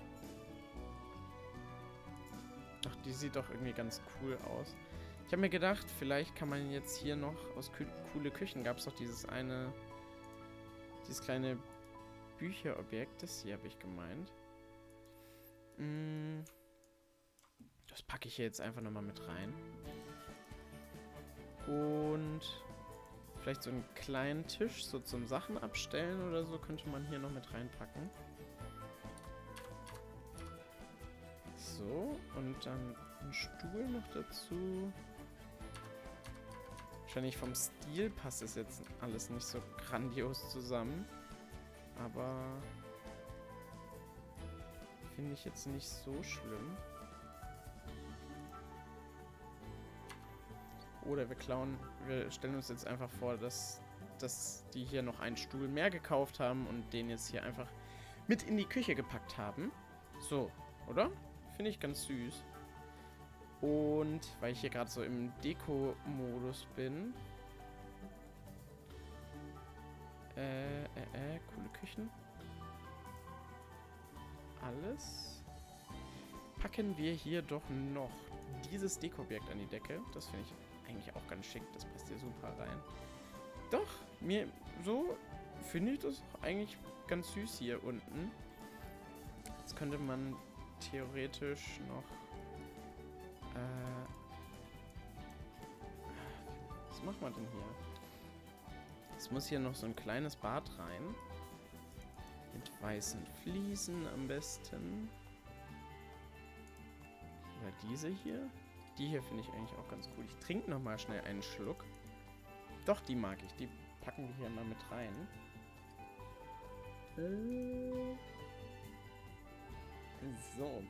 Doch, die sieht doch irgendwie ganz cool aus. Ich habe mir gedacht, vielleicht kann man jetzt hier noch aus Kü coole Küchen, gab es doch dieses eine, dieses kleine Bücherobjekt, das hier habe ich gemeint. Mm, das packe ich hier jetzt einfach nochmal mit rein. Und vielleicht so einen kleinen Tisch, so zum Sachen abstellen oder so, könnte man hier noch mit reinpacken. So, und dann ein Stuhl noch dazu. Wahrscheinlich vom Stil passt es jetzt alles nicht so grandios zusammen. Aber finde ich jetzt nicht so schlimm. Oder wir klauen, wir stellen uns jetzt einfach vor, dass, dass die hier noch einen Stuhl mehr gekauft haben und den jetzt hier einfach mit in die Küche gepackt haben. So, oder? Finde ich ganz süß. Und weil ich hier gerade so im Deko-Modus bin. Äh, äh, äh, coole Küchen. Alles. Packen wir hier doch noch dieses Deko-Objekt an die Decke. Das finde ich eigentlich auch ganz schick. Das passt hier super rein. Doch, mir so finde ich das eigentlich ganz süß hier unten. Jetzt könnte man theoretisch noch äh, was macht man denn hier? Es muss hier noch so ein kleines Bad rein. Mit weißen Fliesen am besten. Oder diese hier. Die hier finde ich eigentlich auch ganz cool. Ich trinke nochmal schnell einen Schluck. Doch, die mag ich. Die packen wir hier mal mit rein. Äh. So.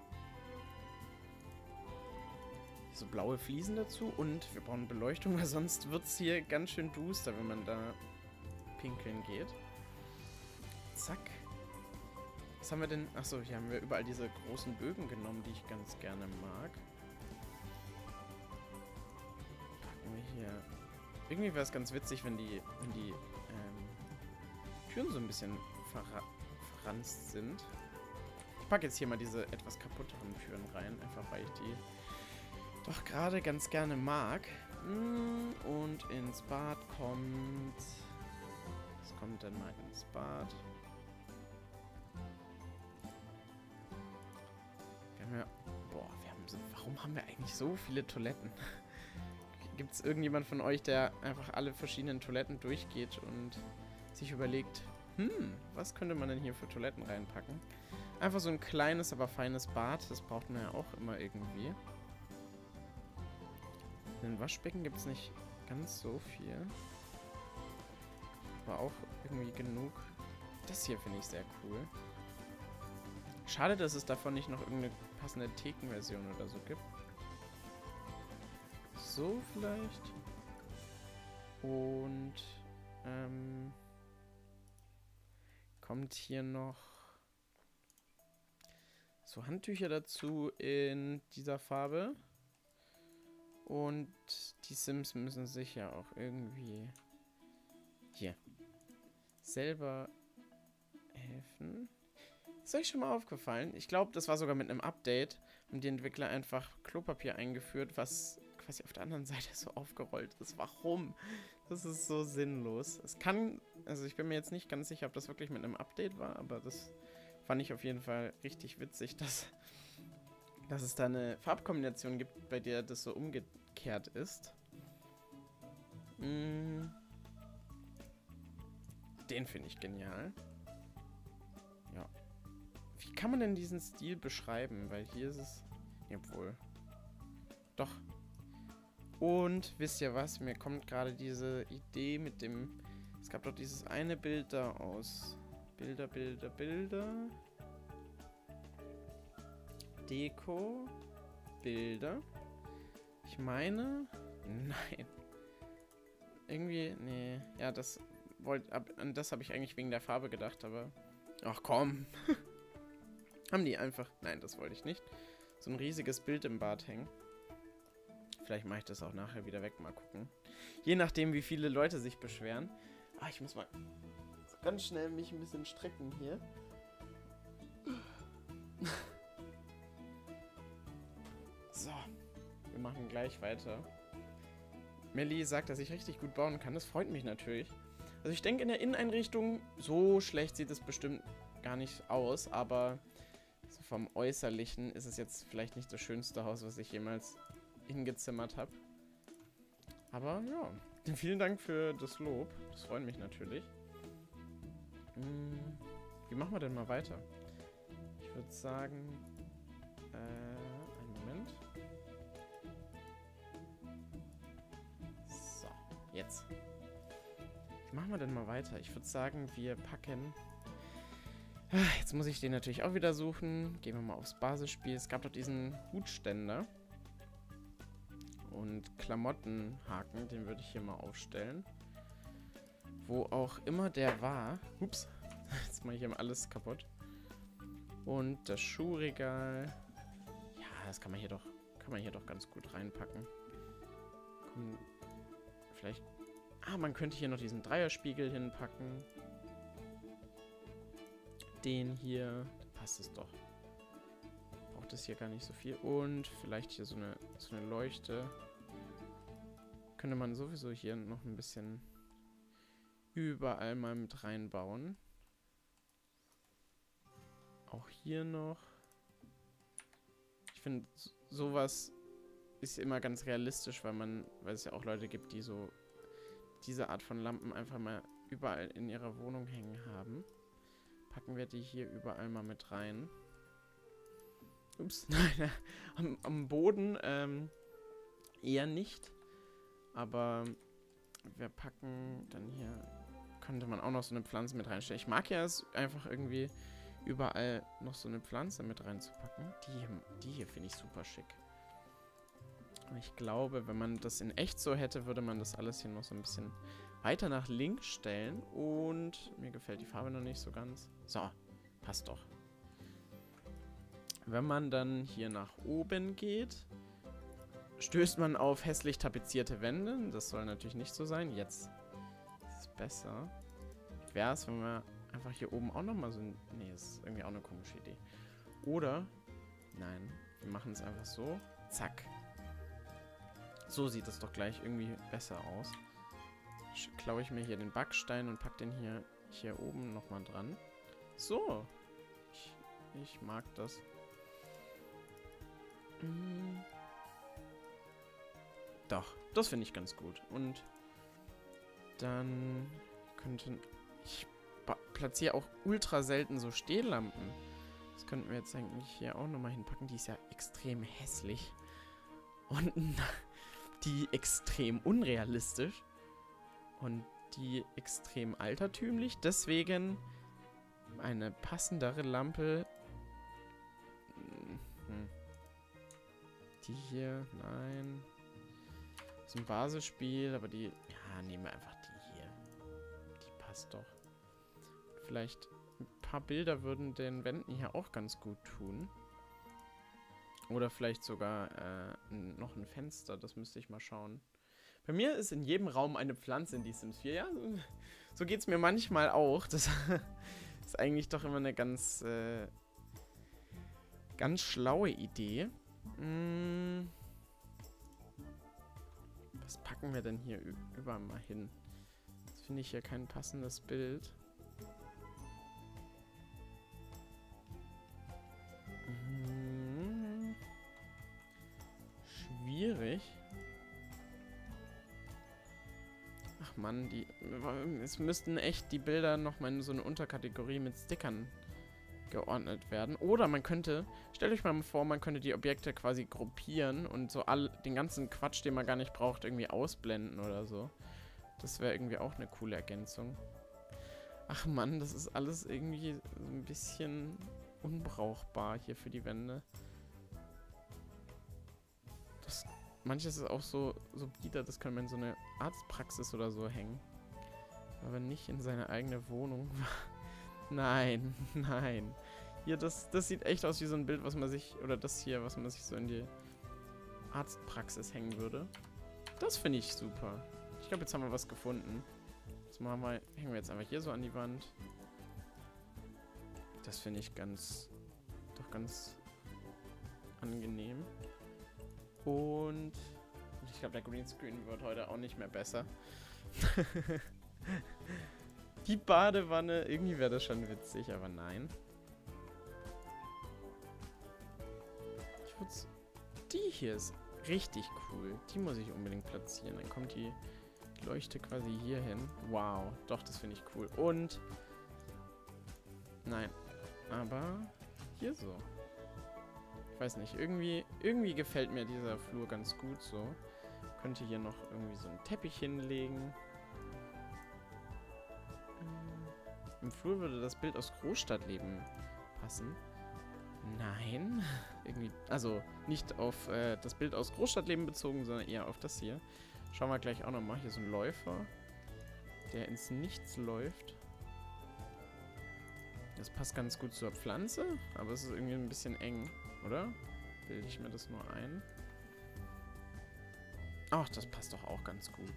So blaue Fliesen dazu. Und wir brauchen Beleuchtung, weil sonst wird es hier ganz schön duster, wenn man da pinkeln geht. Zack. Was haben wir denn? Achso, hier haben wir überall diese großen Bögen genommen, die ich ganz gerne mag. Packen wir hier. Irgendwie wäre es ganz witzig, wenn die, wenn die ähm, Türen so ein bisschen verra verranzt sind. Ich packe jetzt hier mal diese etwas kaputteren Türen rein, einfach weil ich die doch gerade ganz gerne mag. Und ins Bad kommt... Was kommt denn mal ins Bad? Wir haben ja... Boah, wir haben so, warum haben wir eigentlich so viele Toiletten? Gibt es irgendjemand von euch, der einfach alle verschiedenen Toiletten durchgeht und sich überlegt, hm, was könnte man denn hier für Toiletten reinpacken? Einfach so ein kleines, aber feines Bad, das braucht man ja auch immer irgendwie. In den Waschbecken gibt es nicht ganz so viel. Aber auch irgendwie genug. Das hier finde ich sehr cool. Schade, dass es davon nicht noch irgendeine passende Thekenversion oder so gibt. So vielleicht. Und ähm, kommt hier noch so Handtücher dazu in dieser Farbe. Und die Sims müssen sich ja auch irgendwie hier selber helfen. Ist euch schon mal aufgefallen? Ich glaube, das war sogar mit einem Update und die Entwickler einfach Klopapier eingeführt, was quasi auf der anderen Seite so aufgerollt ist. Warum? Das ist so sinnlos. Es kann, also ich bin mir jetzt nicht ganz sicher, ob das wirklich mit einem Update war, aber das fand ich auf jeden Fall richtig witzig, dass, dass es da eine Farbkombination gibt, bei der das so umgekehrt ist. Mm. Den finde ich genial. Ja. Wie kann man denn diesen Stil beschreiben? Weil hier ist es... Obwohl. Doch. Und wisst ihr was? Mir kommt gerade diese Idee mit dem... Es gab doch dieses eine Bild da aus... Bilder, Bilder, Bilder... Deko... Bilder... Ich meine... Nein. Irgendwie... Nee. Ja, das... Wollt, ab, an das habe ich eigentlich wegen der Farbe gedacht, aber... Ach komm. Haben die einfach... Nein, das wollte ich nicht. So ein riesiges Bild im Bad hängen. Vielleicht mache ich das auch nachher wieder weg. Mal gucken. Je nachdem, wie viele Leute sich beschweren. Ah, ich muss mal ganz schnell mich ein bisschen strecken hier. So. Wir machen gleich weiter. Melli sagt, dass ich richtig gut bauen kann. Das freut mich natürlich. Also ich denke, in der Inneneinrichtung, so schlecht sieht es bestimmt gar nicht aus, aber so vom Äußerlichen ist es jetzt vielleicht nicht das schönste Haus, was ich jemals hingezimmert habe. Aber ja, vielen Dank für das Lob. Das freut mich natürlich. Hm, wie machen wir denn mal weiter? Ich würde sagen, äh, einen Moment. So, jetzt. Wie machen wir denn mal weiter? Ich würde sagen, wir packen... Jetzt muss ich den natürlich auch wieder suchen. Gehen wir mal aufs Basisspiel. Es gab doch diesen Hutständer. Und Klamottenhaken, den würde ich hier mal aufstellen. Wo auch immer der war. Ups. Jetzt mache ich hier mal alles kaputt. Und das Schuhregal. Ja, das kann man hier doch, kann man hier doch ganz gut reinpacken. Komm, vielleicht... Ah, man könnte hier noch diesen Dreierspiegel hinpacken. Den hier. Da passt es doch. Braucht es hier gar nicht so viel. Und vielleicht hier so eine, so eine Leuchte. Könnte man sowieso hier noch ein bisschen überall mal mit reinbauen. Auch hier noch. Ich finde, sowas ist immer ganz realistisch, weil man, weil es ja auch Leute gibt, die so diese Art von Lampen einfach mal überall in ihrer Wohnung hängen haben. Packen packen wir die hier überall mal mit rein. Ups, nein, am, am Boden ähm, eher nicht. Aber wir packen dann hier, könnte man auch noch so eine Pflanze mit reinstellen. Ich mag ja es einfach irgendwie überall noch so eine Pflanze mit reinzupacken. Die hier, die hier finde ich super schick. Und ich glaube, wenn man das in echt so hätte, würde man das alles hier noch so ein bisschen weiter nach links stellen. Und mir gefällt die Farbe noch nicht so ganz. So, passt doch. Wenn man dann hier nach oben geht, stößt man auf hässlich tapezierte Wände. Das soll natürlich nicht so sein. Jetzt ist es besser. Wie wäre es, wenn wir einfach hier oben auch nochmal so ein... Nee, das ist irgendwie auch eine komische Idee. Oder, nein, wir machen es einfach so. Zack. So sieht es doch gleich irgendwie besser aus. Klaue ich mir hier den Backstein und pack den hier, hier oben nochmal dran. So. Ich, ich mag das. Hm. Doch, das finde ich ganz gut. Und dann könnten... Ich platziere auch ultra selten so Stehlampen. Das könnten wir jetzt eigentlich hier auch nochmal hinpacken. Die ist ja extrem hässlich. Und die extrem unrealistisch. Und die extrem altertümlich. Deswegen eine passendere Lampe. Hm. Die hier, nein. Das ist ein Basisspiel, aber die... Ja, nehmen wir einfach die hier. Die passt doch. Vielleicht ein paar Bilder würden den Wänden hier auch ganz gut tun. Oder vielleicht sogar äh, noch ein Fenster, das müsste ich mal schauen. Bei mir ist in jedem Raum eine Pflanze in die Sims vier. Ja, so geht es mir manchmal auch. Das ist eigentlich doch immer eine ganz, äh, ganz schlaue Idee. Hm. Was packen wir denn hier überall mal hin? Jetzt finde ich hier kein passendes Bild. Hm. Schwierig. Ach Mann, die, es müssten echt die Bilder nochmal in so eine Unterkategorie mit Stickern geordnet werden. Oder man könnte, stellt euch mal vor, man könnte die Objekte quasi gruppieren und so all, den ganzen Quatsch, den man gar nicht braucht, irgendwie ausblenden oder so. Das wäre irgendwie auch eine coole Ergänzung. Ach Mann, das ist alles irgendwie so ein bisschen unbrauchbar hier für die Wände. Das, manches ist auch so, so bieder, das kann man in so eine Arztpraxis oder so hängen. Aber nicht in seine eigene Wohnung. Nein, nein. Hier, das, das sieht echt aus wie so ein Bild, was man sich, oder das hier, was man sich so in die Arztpraxis hängen würde. Das finde ich super. Ich glaube, jetzt haben wir was gefunden. Das machen wir, hängen wir jetzt einfach hier so an die Wand. Das finde ich ganz, doch ganz angenehm. Und ich glaube, der Greenscreen wird heute auch nicht mehr besser. Die Badewanne, irgendwie wäre das schon witzig, aber nein. Ich würde Die hier ist richtig cool. Die muss ich unbedingt platzieren. Dann kommt die Leuchte quasi hier hin. Wow, doch, das finde ich cool. Und nein, aber hier so. Ich weiß nicht, irgendwie, irgendwie gefällt mir dieser Flur ganz gut so. Könnte hier noch irgendwie so einen Teppich hinlegen. Im Flur würde das Bild aus Großstadtleben passen. Nein. Irgendwie, also nicht auf äh, das Bild aus Großstadtleben bezogen, sondern eher auf das hier. Schauen wir gleich auch nochmal. Hier so ein Läufer, der ins Nichts läuft. Das passt ganz gut zur Pflanze, aber es ist irgendwie ein bisschen eng, oder? Bilde ich mir das nur ein? Ach, das passt doch auch ganz gut.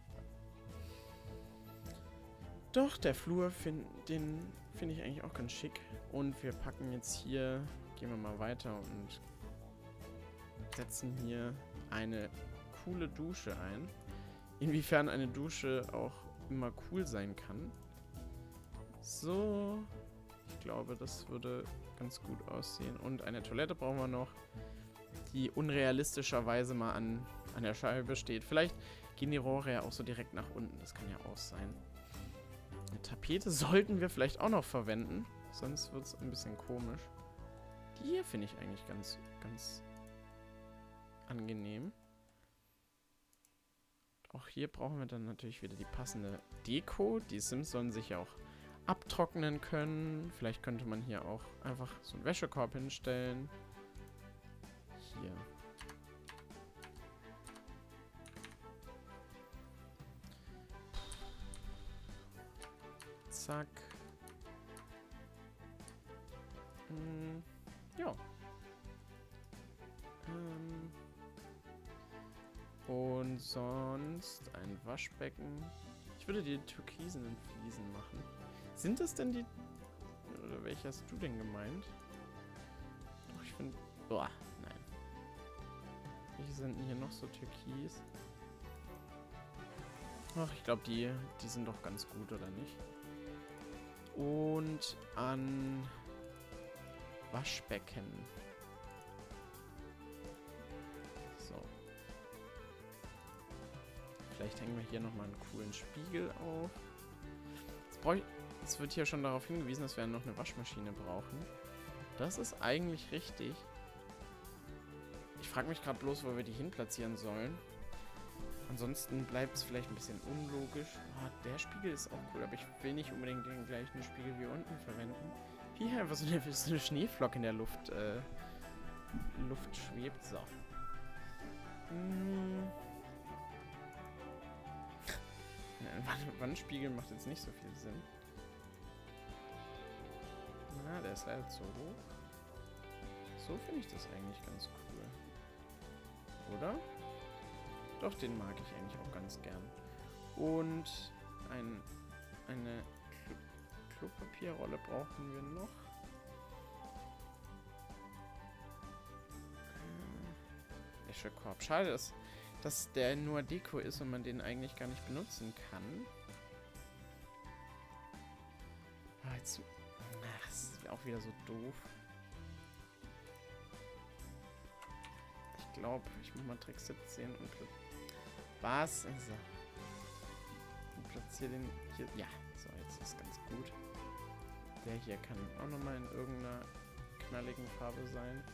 Doch, der Flur, find, den finde ich eigentlich auch ganz schick. Und wir packen jetzt hier, gehen wir mal weiter und setzen hier eine coole Dusche ein. Inwiefern eine Dusche auch immer cool sein kann. So, ich glaube, das würde ganz gut aussehen. Und eine Toilette brauchen wir noch, die unrealistischerweise mal an, an der Scheibe steht. Vielleicht gehen die Rohre ja auch so direkt nach unten, das kann ja auch sein. Eine Tapete sollten wir vielleicht auch noch verwenden. Sonst wird es ein bisschen komisch. Die hier finde ich eigentlich ganz, ganz angenehm. Auch hier brauchen wir dann natürlich wieder die passende Deko. Die Sims sollen sich ja auch abtrocknen können. Vielleicht könnte man hier auch einfach so einen Wäschekorb hinstellen. Hier. Zack. Hm, ja. Ähm. Und sonst ein Waschbecken. Ich würde die türkisenen Fliesen machen. Sind das denn die... Oder welche hast du denn gemeint? Doch, ich finde... Boah, nein. Welche sind denn hier noch so türkis? Ach, ich glaube, die, die sind doch ganz gut, oder nicht? Und an Waschbecken. So. Vielleicht hängen wir hier nochmal einen coolen Spiegel auf. Jetzt brauche ich... Es wird hier schon darauf hingewiesen, dass wir noch eine Waschmaschine brauchen. Das ist eigentlich richtig. Ich frage mich gerade bloß, wo wir die hin platzieren sollen. Ansonsten bleibt es vielleicht ein bisschen unlogisch. Oh, der Spiegel ist auch cool, aber ich will nicht unbedingt den gleichen Spiegel wie unten verwenden. Hier einfach so eine, so eine Schneeflocke in der Luft, äh, Luft schwebt. So. Hm. Ein Wandspiegel macht jetzt nicht so viel Sinn. Na, der ist leider zu hoch. So finde ich das eigentlich ganz cool. Oder? Doch, den mag ich eigentlich auch ganz gern. Und ein, eine Klo Klopapierrolle brauchen wir noch. Äh, Wäschekorb. Schade, dass, dass der nur Deko ist und man den eigentlich gar nicht benutzen kann. Ah, jetzt, ach, das ist auch wieder so doof. Ich glaube, ich mache mal Trick siebzehn und was? Also. Und platziere den hier. Ja, so, jetzt ist ganz gut. Der hier kann auch nochmal in irgendeiner knalligen Farbe sein.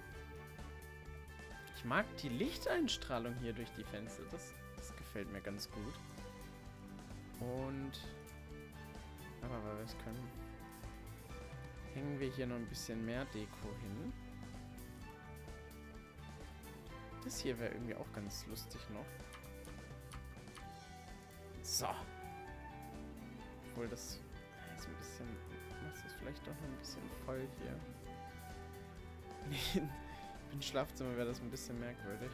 Ich mag die Lichteinstrahlung hier durch die Fenster. Das, das gefällt mir ganz gut. Und... Aber weil wir es können, hängen wir hier noch ein bisschen mehr Deko hin. Das hier wäre irgendwie auch ganz lustig noch. So. Obwohl das ist ein bisschen... Macht das vielleicht doch noch ein bisschen voll hier. Nee, im Schlafzimmer wäre das ein bisschen merkwürdig.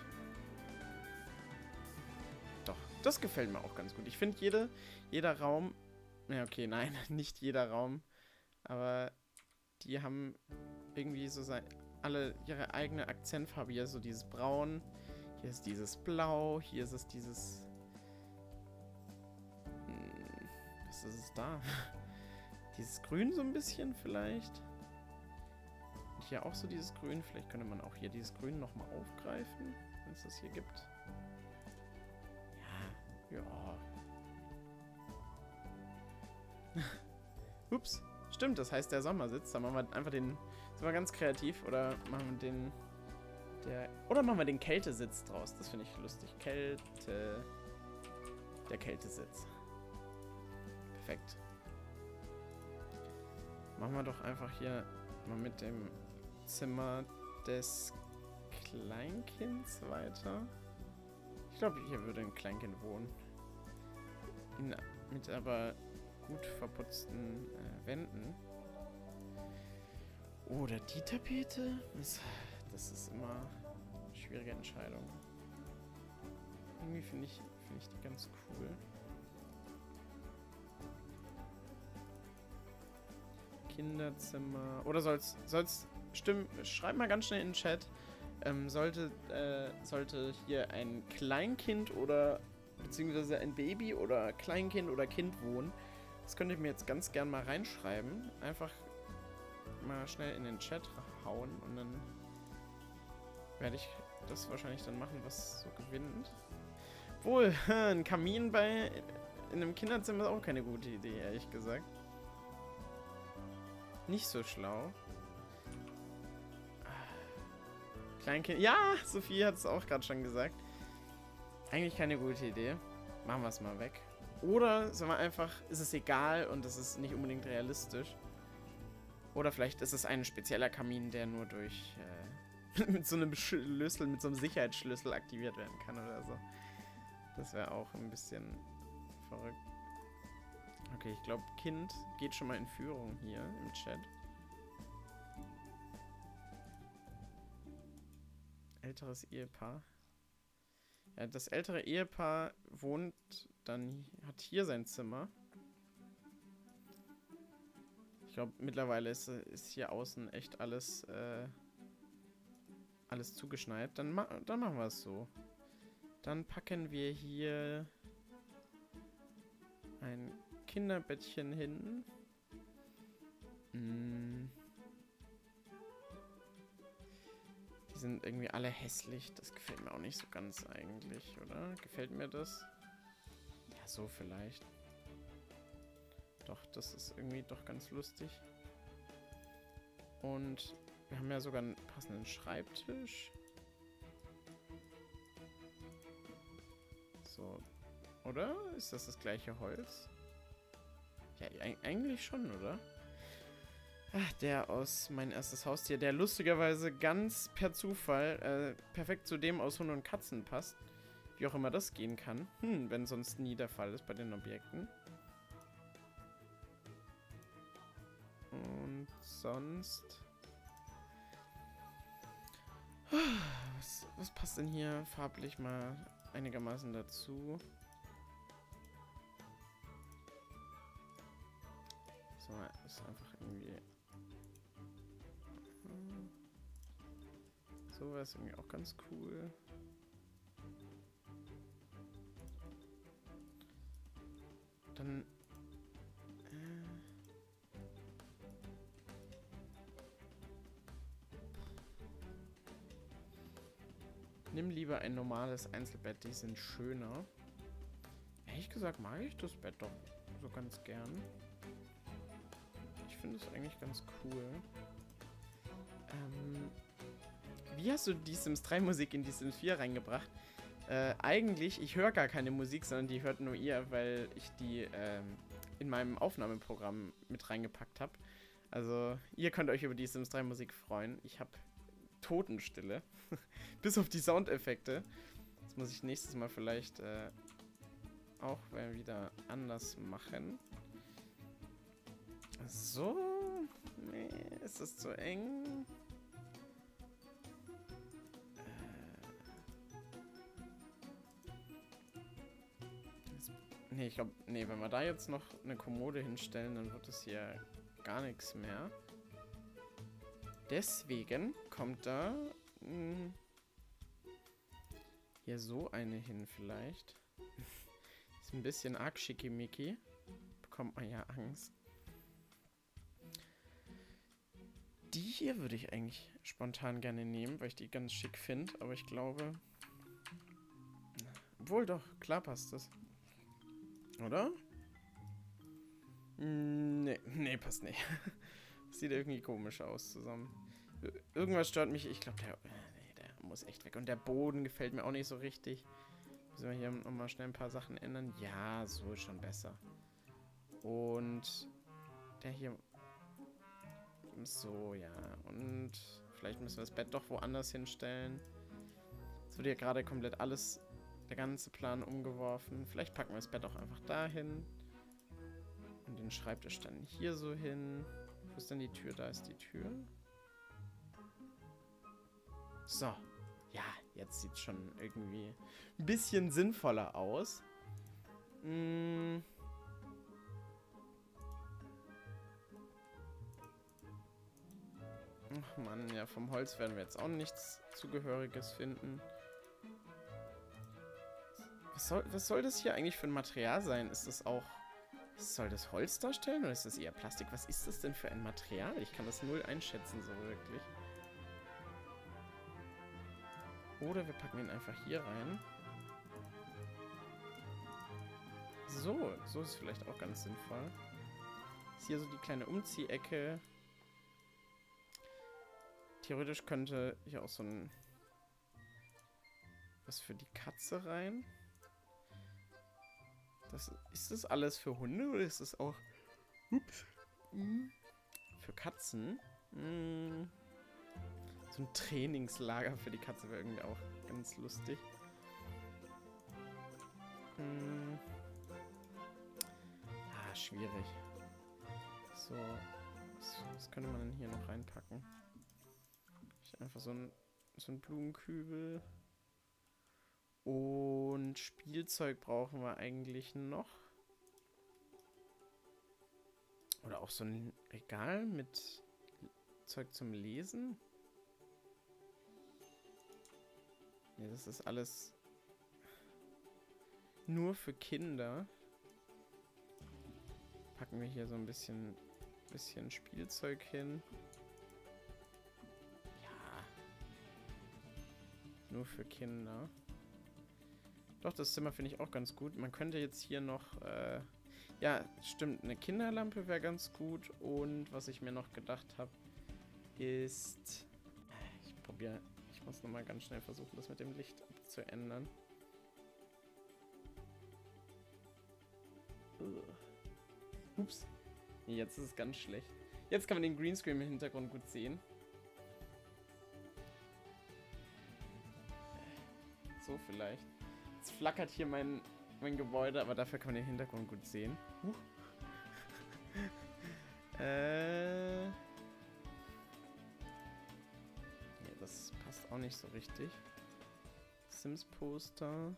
Doch, das gefällt mir auch ganz gut. Ich finde, jede, jeder Raum... Ja, okay, nein, nicht jeder Raum. Aber die haben irgendwie so sein... alle ihre eigene Akzentfarbe. Hier ist so dieses Braun, hier ist dieses Blau, hier ist es dieses... Hm, was ist es da? Dieses Grün so ein bisschen vielleicht. Und hier auch so dieses Grün. Vielleicht könnte man auch hier dieses Grün nochmal aufgreifen, wenn es das hier gibt. Ja, ja. Ups, stimmt, das heißt der Sommersitz. Dann machen wir einfach den... Sind wir ganz kreativ oder machen wir den der oder machen wir den Kältesitz draus. Das finde ich lustig. Kälte der Kältesitz. Perfekt. Machen wir doch einfach hier mal mit dem Zimmer des Kleinkinds weiter. Ich glaube, hier würde ein Kleinkind wohnen. In, mit aber gut verputzten äh, Wänden. Oder die Tapete? Das, das ist immer eine schwierige Entscheidung. Irgendwie finde ich, find ich die ganz cool. Kinderzimmer. Oder soll's, soll's stimmen? Schreib mal ganz schnell in den Chat. Ähm, sollte, äh, sollte hier ein Kleinkind oder beziehungsweise ein Baby oder Kleinkind oder Kind wohnen? Das könnt ihr mir jetzt ganz gern mal reinschreiben. Einfach mal schnell in den Chat hauen und dann werde ich das wahrscheinlich dann machen, was so gewinnt. Wohl, ein Kamin bei in einem Kinderzimmer ist auch keine gute Idee, ehrlich gesagt. Nicht so schlau. Kleinkind. Ja, Sophie hat es auch gerade schon gesagt. Eigentlich keine gute Idee. Machen wir es mal weg. Oder sagen wir einfach, ist es egal und es ist nicht unbedingt realistisch. Oder vielleicht ist es ein spezieller Kamin, der nur durch äh, mit so einem Schlüssel, mit so einem Sicherheitsschlüssel aktiviert werden kann oder so. Das wäre auch ein bisschen verrückt. Okay, ich glaube, Kind geht schon mal in Führung hier im Chat. Älteres Ehepaar. Ja, das ältere Ehepaar wohnt dann, hat hier sein Zimmer. Ich glaube, mittlerweile ist, ist hier außen echt alles, äh, alles zugeschneit. Dann, ma dann machen wir es so. Dann packen wir hier ein Kinderbettchen hin. Hm. Die sind irgendwie alle hässlich. Das gefällt mir auch nicht so ganz eigentlich, oder? Gefällt mir das? Ja, so vielleicht. Doch, das ist irgendwie doch ganz lustig. Und wir haben ja sogar einen passenden Schreibtisch. So. Oder? Ist das das gleiche Holz? Ja, eigentlich schon, oder? Ach, der aus Mein erstes Haustier, der lustigerweise ganz per Zufall äh, perfekt zu dem aus Hund und Katzen passt. Wie auch immer das gehen kann. Hm, wenn sonst nie der Fall ist bei den Objekten. Und sonst... Was, was passt denn hier farblich mal einigermaßen dazu? So, ist einfach irgendwie... So wäre es irgendwie auch ganz cool. Dann... Äh, nimm lieber ein normales Einzelbett, die sind schöner. Ehrlich gesagt mag ich das Bett doch so ganz gern. Ich finde es eigentlich ganz cool. Ähm, wie hast du die Sims drei Musik in die Sims vier reingebracht? Äh, eigentlich, ich höre gar keine Musik, sondern die hört nur ihr, weil ich die ähm, in meinem Aufnahmeprogramm mit reingepackt habe. Also, ihr könnt euch über die Sims drei Musik freuen. Ich habe Totenstille. Bis auf die Soundeffekte. Das muss ich nächstes Mal vielleicht äh, auch wieder anders machen. So. Nee, ist das zu eng? Nee, ich glaube, nee, wenn wir da jetzt noch eine Kommode hinstellen, dann wird es hier gar nichts mehr. Deswegen kommt da mh, hier so eine hin vielleicht. Ist ein bisschen arg schickimicki. Bekommt man ja Angst. Die hier würde ich eigentlich spontan gerne nehmen, weil ich die ganz schick finde. Aber ich glaube... Obwohl doch, klar passt das. Oder? Nee, nee, passt nicht. Sieht irgendwie komisch aus zusammen. Irgendwas stört mich. Ich glaube, der, nee, der muss echt weg. Und der Boden gefällt mir auch nicht so richtig. Müssen wir hier nochmal schnell ein paar Sachen ändern. Ja, so ist schon besser. Und der hier... So, ja. Und vielleicht müssen wir das Bett doch woanders hinstellen. Es wird hier gerade komplett alles... Der ganze Plan umgeworfen. Vielleicht packen wir das Bett auch einfach dahin. Und den Schreibtisch dann hier so hin. Wo ist denn die Tür? Da ist die Tür. So. Ja, jetzt sieht es schon irgendwie ein bisschen sinnvoller aus. Hm. Ach Mann, ja, vom Holz werden wir jetzt auch nichts Zugehöriges finden. Was soll, was soll das hier eigentlich für ein Material sein? Ist das auch... Soll das Holz darstellen oder ist das eher Plastik? Was ist das denn für ein Material? Ich kann das null einschätzen, so wirklich. Oder wir packen ihn einfach hier rein. So, so ist es vielleicht auch ganz sinnvoll. Ist hier so die kleine Umziehecke. Theoretisch könnte hier auch so ein... was für die Katze rein. Das, ist das alles für Hunde oder ist das auch... Ups. Für Katzen? Hm. So ein Trainingslager für die Katze wäre irgendwie auch ganz lustig. Hm. Ah, schwierig. So. Was, was könnte man denn hier noch reinpacken? Einfach so ein, so ein Blumenkübel. Und Spielzeug brauchen wir eigentlich noch. Oder auch so ein Regal mit Zeug zum Lesen. Ne, das ist alles nur für Kinder. Packen wir hier so ein bisschen, bisschen Spielzeug hin. Ja. Nur für Kinder. Doch, das Zimmer finde ich auch ganz gut. Man könnte jetzt hier noch... Äh, ja, stimmt, eine Kinderlampe wäre ganz gut. Und was ich mir noch gedacht habe, ist... Ich probiere... Ich muss nochmal ganz schnell versuchen, das mit dem Licht abzuändern. Ups. Nee, jetzt ist es ganz schlecht. Jetzt kann man den Greenscreen im Hintergrund gut sehen. So vielleicht. Jetzt flackert hier mein, mein Gebäude, aber dafür kann man den Hintergrund gut sehen. Huch. äh... Nee, das passt auch nicht so richtig. Sims-Poster.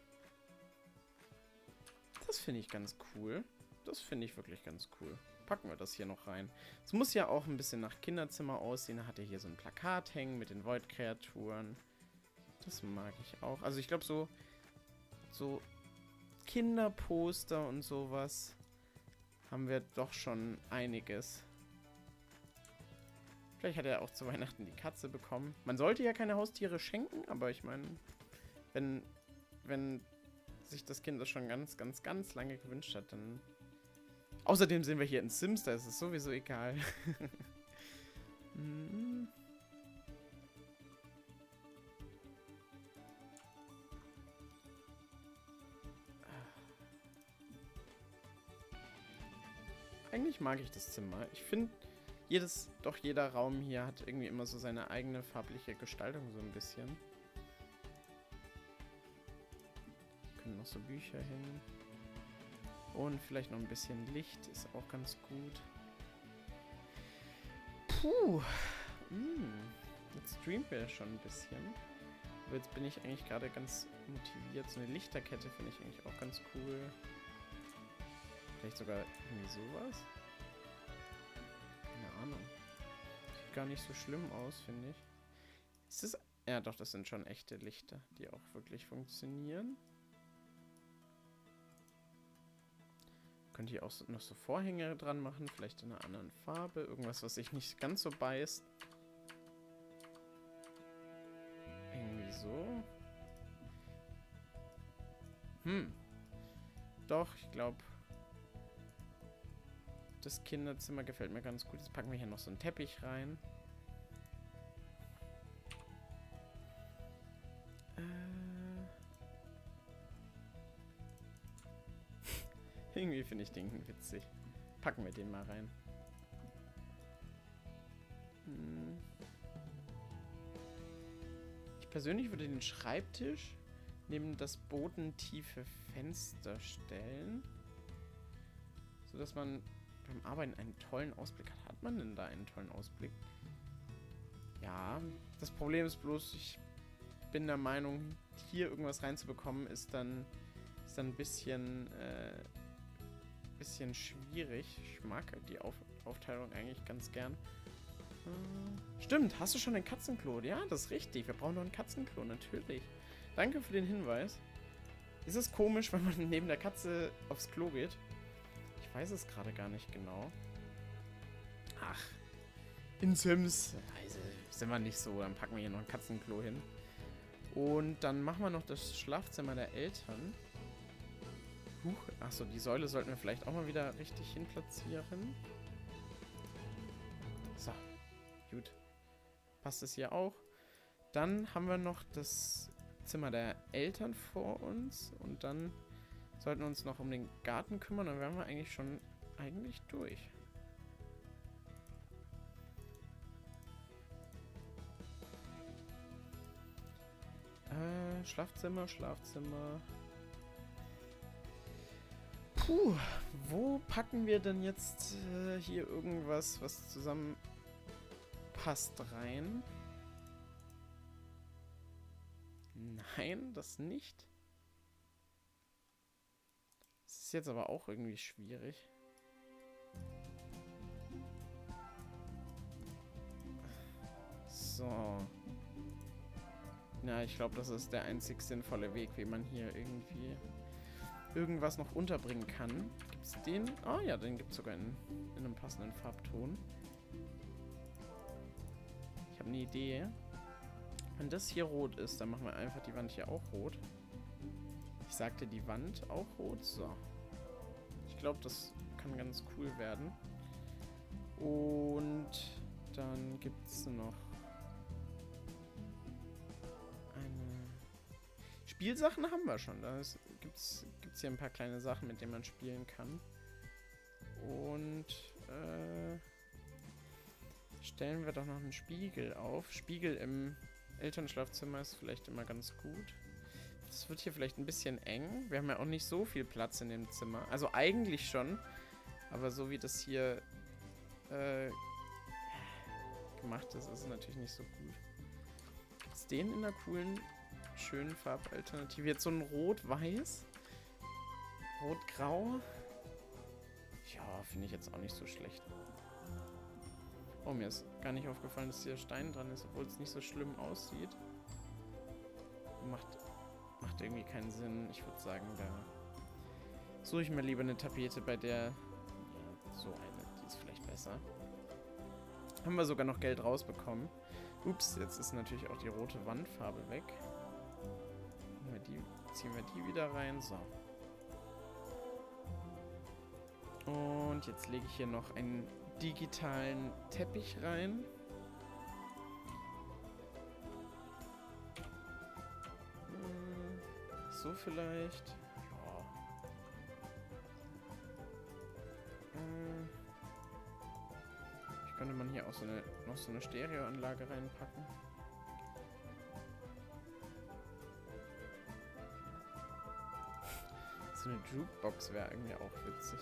Das finde ich ganz cool. Das finde ich wirklich ganz cool. Packen wir das hier noch rein. Es muss ja auch ein bisschen nach Kinderzimmer aussehen. Da hat er hier so ein Plakat hängen mit den Void-Kreaturen. Das mag ich auch. Also ich glaube so, so Kinderposter und sowas haben wir doch schon einiges. Vielleicht hat er auch zu Weihnachten die Katze bekommen. Man sollte ja keine Haustiere schenken, aber ich meine, wenn, wenn sich das Kind das schon ganz, ganz, ganz lange gewünscht hat, dann... Außerdem sind wir hier in Sims, da ist es sowieso egal. hm. Eigentlich mag ich das Zimmer. Ich finde, jedes, doch jeder Raum hier hat irgendwie immer so seine eigene farbliche Gestaltung so ein bisschen. Hier können noch so Bücher hin. Und vielleicht noch ein bisschen Licht ist auch ganz gut. Puh. Mm. Jetzt streamt wir schon ein bisschen. Aber jetzt bin ich eigentlich gerade ganz motiviert. So eine Lichterkette finde ich eigentlich auch ganz cool. Vielleicht sogar irgendwie sowas. Keine Ahnung. Sieht gar nicht so schlimm aus, finde ich. Ist das... Ja, doch, das sind schon echte Lichter, die auch wirklich funktionieren. Könnt ihr auch so, noch so Vorhänge dran machen, vielleicht in einer anderen Farbe. Irgendwas, was sich nicht ganz so beißt. Irgendwie so. Hm. Doch, ich glaube, das Kinderzimmer gefällt mir ganz gut. Jetzt packen wir hier noch so einen Teppich rein. Irgendwie finde ich den witzig. Packen wir den mal rein. Hm. Ich persönlich würde den Schreibtisch neben das bodentiefe Fenster stellen. Sodass man beim Arbeiten einen tollen Ausblick hat. Hat man denn da einen tollen Ausblick? Ja, das Problem ist bloß, ich bin der Meinung, hier irgendwas reinzubekommen, ist dann, ist dann ein bisschen... Äh, bisschen schwierig. Ich mag die Auf Aufteilung eigentlich ganz gern. Äh, stimmt, hast du schon ein Katzenklo? Ja, das ist richtig. Wir brauchen noch ein Katzenklo, natürlich. Danke für den Hinweis. Ist es komisch, wenn man neben der Katze aufs Klo geht? Ich weiß es gerade gar nicht genau. Ach, in Sims also, sind wir nicht so. Dann packen wir hier noch ein Katzenklo hin. Und dann machen wir noch das Schlafzimmer der Eltern. Huch, achso, die Säule sollten wir vielleicht auch mal wieder richtig hin platzieren. So, gut. passt es hier auch. Dann haben wir noch das Zimmer der Eltern vor uns. Und dann sollten wir uns noch um den Garten kümmern. Dann wären wir eigentlich schon eigentlich durch. Äh, Schlafzimmer, Schlafzimmer. Puh, wo packen wir denn jetzt äh, hier irgendwas, was zusammen passt rein? Nein, das nicht. Das ist jetzt aber auch irgendwie schwierig. So. Na, ich glaube, das ist der einzig sinnvolle Weg, wie man hier irgendwie irgendwas noch unterbringen kann. Gibt es den? Ah ja, den gibt es sogar in, in einem passenden Farbton. Ich habe eine Idee. Wenn das hier rot ist, dann machen wir einfach die Wand hier auch rot. Ich sagte die Wand auch rot. So. Ich glaube, das kann ganz cool werden. Und dann gibt es noch eine... Spielsachen haben wir schon. Da gibt es hier ein paar kleine Sachen, mit denen man spielen kann. Und äh, stellen wir doch noch einen Spiegel auf. Spiegel im Elternschlafzimmer ist vielleicht immer ganz gut. Das wird hier vielleicht ein bisschen eng. Wir haben ja auch nicht so viel Platz in dem Zimmer. Also eigentlich schon. Aber so wie das hier äh, gemacht ist, ist es natürlich nicht so gut. Gibt es den in einer coolen, schönen Farbalternative? Jetzt so ein Rot-Weiß. Rot-Grau. Ja, finde ich jetzt auch nicht so schlecht. Oh, mir ist gar nicht aufgefallen, dass hier Stein dran ist, obwohl es nicht so schlimm aussieht. Macht, macht irgendwie keinen Sinn. Ich würde sagen, da suche ich mir lieber eine Tapete, bei der... Ja, so eine, die ist vielleicht besser. Haben wir sogar noch Geld rausbekommen. Ups, jetzt ist natürlich auch die rote Wandfarbe weg. Wir die, ziehen wir die wieder rein. So. Und jetzt lege ich hier noch einen digitalen Teppich rein. So vielleicht. Ja. Ich könnte man hier auch so eine, noch so eine Stereoanlage reinpacken. So eine Jukebox wäre irgendwie auch witzig.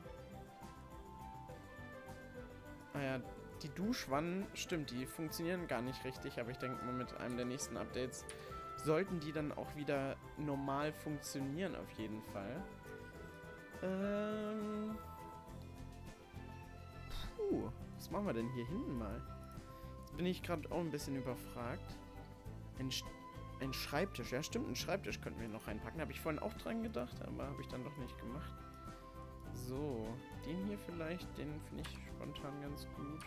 Ah ja, die Duschwannen, stimmt, die funktionieren gar nicht richtig, aber ich denke mal, mit einem der nächsten Updates sollten die dann auch wieder normal funktionieren, auf jeden Fall. Ähm. Puh, was machen wir denn hier hinten mal? Jetzt bin ich gerade auch ein bisschen überfragt. Ein, Sch ein Schreibtisch, ja stimmt, einen Schreibtisch könnten wir noch reinpacken. Habe ich vorhin auch dran gedacht, aber habe ich dann doch nicht gemacht. So, den hier vielleicht, den finde ich spontan ganz gut.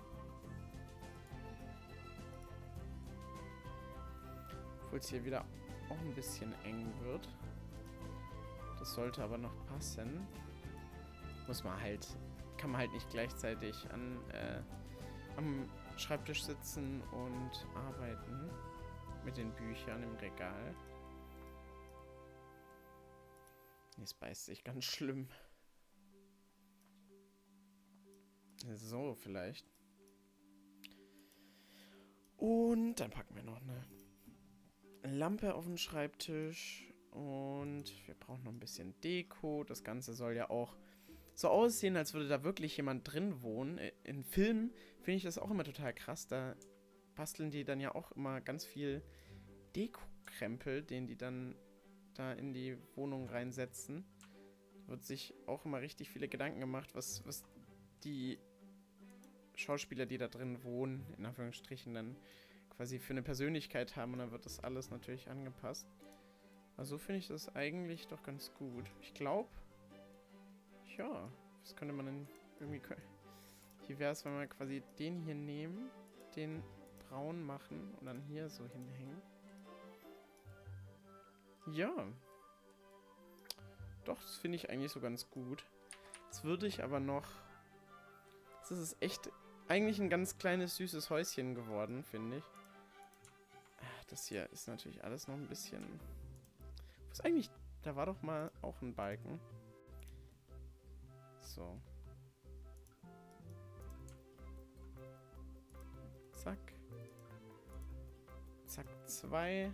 Obwohl es hier wieder auch ein bisschen eng wird. Das sollte aber noch passen. Muss man halt, kann man halt nicht gleichzeitig an, äh, am Schreibtisch sitzen und arbeiten. Mit den Büchern im Regal. Es beißt sich ganz schlimm. So, vielleicht. Und dann packen wir noch eine Lampe auf den Schreibtisch. Und wir brauchen noch ein bisschen Deko. Das Ganze soll ja auch so aussehen, als würde da wirklich jemand drin wohnen. In Filmen finde ich das auch immer total krass. Da basteln die dann ja auch immer ganz viel Deko-Krempel, den die dann da in die Wohnung reinsetzen. Da wird sich auch immer richtig viele Gedanken gemacht, was, was die Schauspieler, die da drin wohnen, in Anführungsstrichen, dann quasi für eine Persönlichkeit haben. Und dann wird das alles natürlich angepasst. Also finde ich das eigentlich doch ganz gut. Ich glaube, ja, was könnte man denn irgendwie... Wie wäre es, wenn wir quasi den hier nehmen, den braun machen und dann hier so hinhängen? Ja. Doch, das finde ich eigentlich so ganz gut. Jetzt würde ich aber noch... Das ist echt eigentlich ein ganz kleines, süßes Häuschen geworden, finde ich. Ach, das hier ist natürlich alles noch ein bisschen... Was eigentlich... Da war doch mal auch ein Balken. So. Zack. Zack, zwei.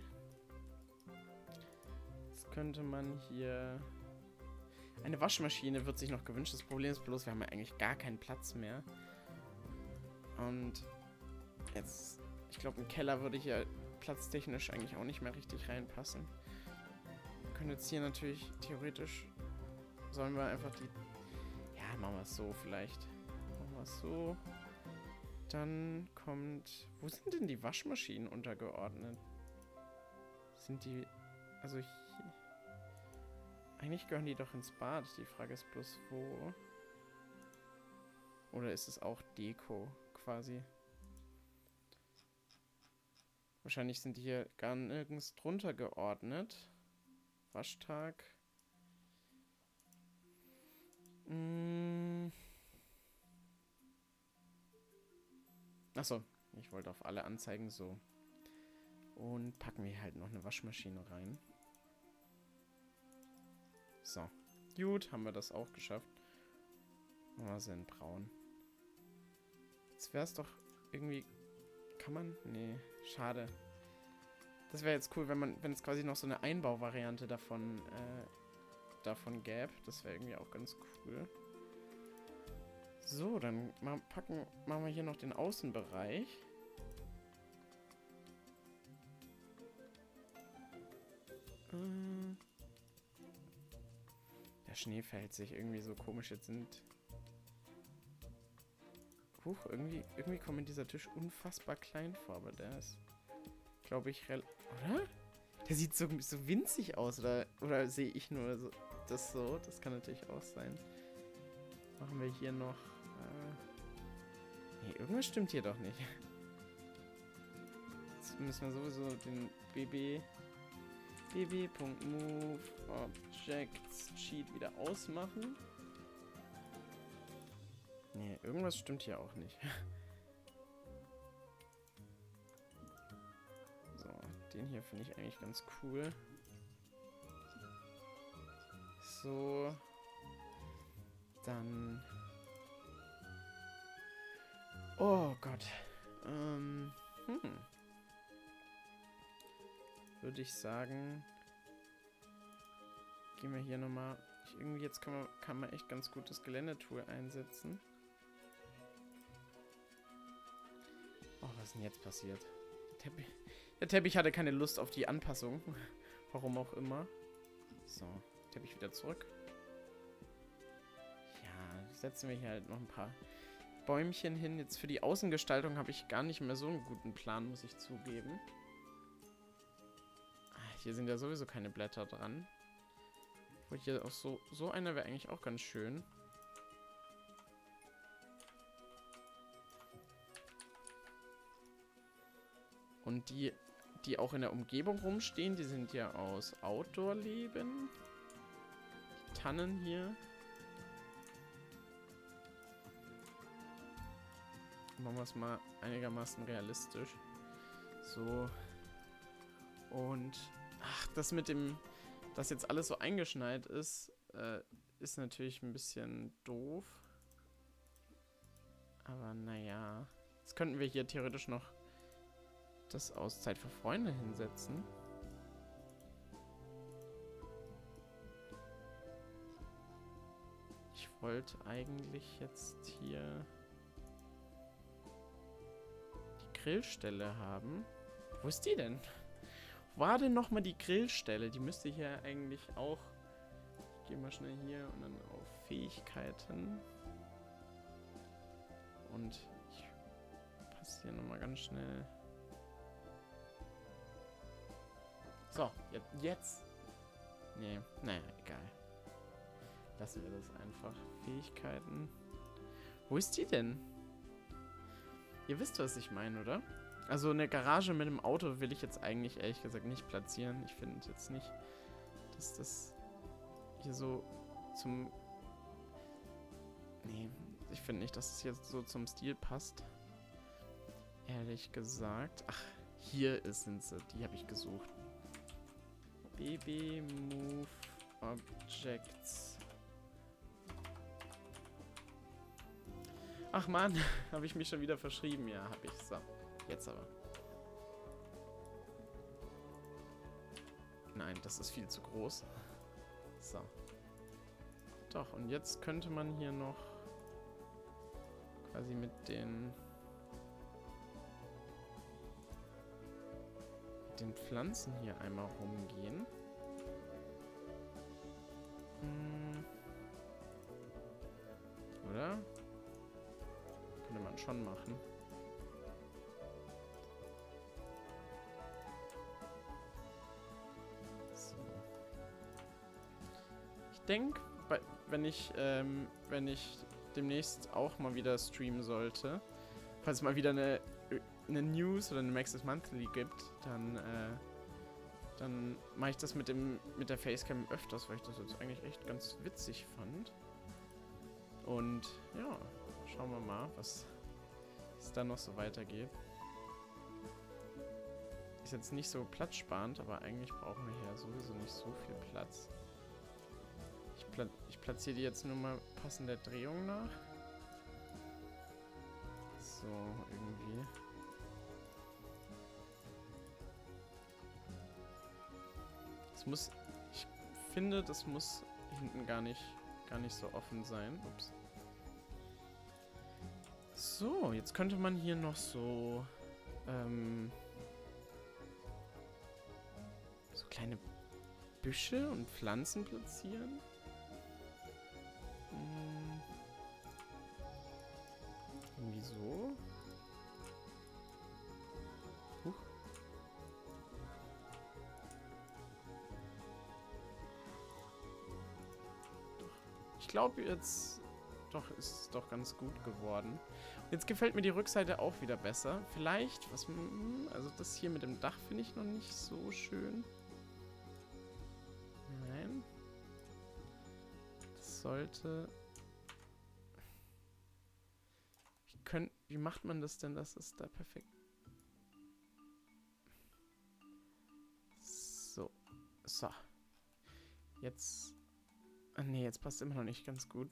Jetzt könnte man hier... Eine Waschmaschine wird sich noch gewünscht. Das Problem ist bloß, wir haben ja eigentlich gar keinen Platz mehr. Und jetzt... Ich glaube, im Keller würde hier platztechnisch eigentlich auch nicht mehr richtig reinpassen. Wir können jetzt hier natürlich theoretisch... Sollen wir einfach die... Ja, machen wir es so vielleicht. Machen wir es so. Dann kommt... Wo sind denn die Waschmaschinen untergeordnet? Sind die... Also hier... Eigentlich gehören die doch ins Bad. Die Frage ist bloß, wo... Oder ist es auch Deko, quasi? Wahrscheinlich sind die hier gar nirgends drunter geordnet. Waschtag. Hm. Achso, ich wollte auf alle Anzeigen so. Und packen wir halt noch eine Waschmaschine rein. So. Gut, haben wir das auch geschafft. Machen wir sie in braun. Jetzt wäre es doch irgendwie... Kann man? Nee, schade. Das wäre jetzt cool, wenn man, wenn es quasi noch so eine Einbauvariante davon, äh, davon gäbe. Das wäre irgendwie auch ganz cool. So, dann mal packen, machen wir hier noch den Außenbereich. Äh, der Schnee verhält sich irgendwie so komisch. Jetzt sind... Huch, irgendwie, irgendwie kommt mir dieser Tisch unfassbar klein vor, aber der ist, glaube ich, rel... Oder? Der sieht so, so winzig aus, oder, oder sehe ich nur so, das so? Das kann natürlich auch sein. Machen wir hier noch... Äh nee, irgendwas stimmt hier doch nicht. Jetzt müssen wir sowieso den B B... bb.move Objects Cheat wieder ausmachen. Nee, irgendwas stimmt hier auch nicht. So, den hier finde ich eigentlich ganz cool. So. Dann... Oh Gott. Ähm, hm. Würde ich sagen... Gehen wir hier nochmal... Irgendwie jetzt kann man, kann man echt ganz gut das Geländetool einsetzen. Oh, was ist denn jetzt passiert? Der Teppich, der Teppich hatte keine Lust auf die Anpassung. Warum auch immer. So, Teppich wieder zurück. Ja, setzen wir hier halt noch ein paar Bäumchen hin. Jetzt für die Außengestaltung habe ich gar nicht mehr so einen guten Plan, muss ich zugeben. Hier sind ja sowieso keine Blätter dran. Und hier auch so, so einer wäre eigentlich auch ganz schön. Und die, die auch in der Umgebung rumstehen, die sind ja aus Outdoor-Leben. Die Tannen hier. Machen wir es mal einigermaßen realistisch. So. Und, ach, das mit dem, dass jetzt alles so eingeschneit ist, äh, ist natürlich ein bisschen doof. Aber naja. Jetzt könnten wir hier theoretisch noch das Auszeit für Freunde hinsetzen. Ich wollte eigentlich jetzt hier die Grillstelle haben. Wo ist die denn? Wo war denn nochmal die Grillstelle? Die müsste hier eigentlich auch... Ich gehe mal schnell hier und dann auf Fähigkeiten. Und ich passe hier nochmal ganz schnell... So, jetzt. Nee, naja, egal. Lassen wir das einfach. Fähigkeiten. Wo ist die denn? Ihr wisst, was ich meine, oder? Also eine Garage mit einem Auto will ich jetzt eigentlich ehrlich gesagt nicht platzieren. Ich finde jetzt nicht, dass das hier so zum... Nee, Ich finde nicht, dass es jetzt so zum Stil passt. Ehrlich gesagt. Ach, hier ist, sind sie. Die habe ich gesucht. B B Move Objects. Ach man, habe ich mich schon wieder verschrieben? Ja, habe ich. So, jetzt aber. Nein, das ist viel zu groß. So. Doch, und jetzt könnte man hier noch quasi mit den mit den Pflanzen hier einmal rumgehen. Hm. Oder? Könnte man schon machen. So. Ich denke, wenn ich, ähm, wenn ich demnächst auch mal wieder streamen sollte, falls es mal wieder eine, eine News oder eine Maxis Monthly gibt, dann, äh, dann mache ich das mit dem, mit der Facecam öfters, weil ich das jetzt eigentlich echt ganz witzig fand. Und ja, schauen wir mal, was es dann noch so weitergeht. Ist jetzt nicht so platzsparend, aber eigentlich brauchen wir hier sowieso nicht so viel Platz. Ich, pla ich platziere die jetzt nur mal passend der Drehung nach. So, irgendwie. Das muss... Ich finde, das muss hinten gar nicht, gar nicht so offen sein. Ups. So, jetzt könnte man hier noch so... Ähm, so kleine Büsche und Pflanzen platzieren. Hm. Irgendwie so. Huch. Ich glaube jetzt... Doch, ist es doch ganz gut geworden. Jetzt gefällt mir die Rückseite auch wieder besser. Vielleicht, was... Also das hier mit dem Dach finde ich noch nicht so schön. Nein. Das sollte... Wie, könnt, wie macht man das denn? Das ist da perfekt. So. So. Jetzt... Ah, nee, jetzt passt es immer noch nicht ganz gut.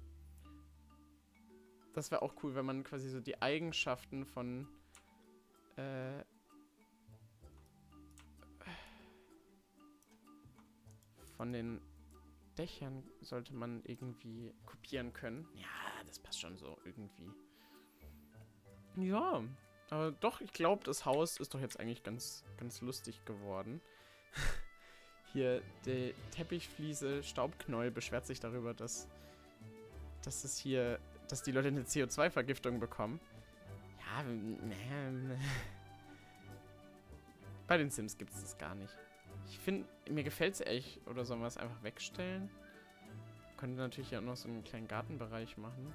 Das wäre auch cool, wenn man quasi so die Eigenschaften von äh, von den Dächern sollte man irgendwie kopieren können. Ja, das passt schon so irgendwie. Ja, aber doch, ich glaube, das Haus ist doch jetzt eigentlich ganz, ganz lustig geworden. Hier, die Teppichfliese Staubknäuel beschwert sich darüber, dass, dass es hier... dass die Leute eine C O zwei Vergiftung bekommen. Ja, äh, bei den Sims gibt es das gar nicht. Ich finde, mir gefällt es echt. Oder sollen wir es einfach wegstellen? Könnte natürlich ja auch noch so einen kleinen Gartenbereich machen.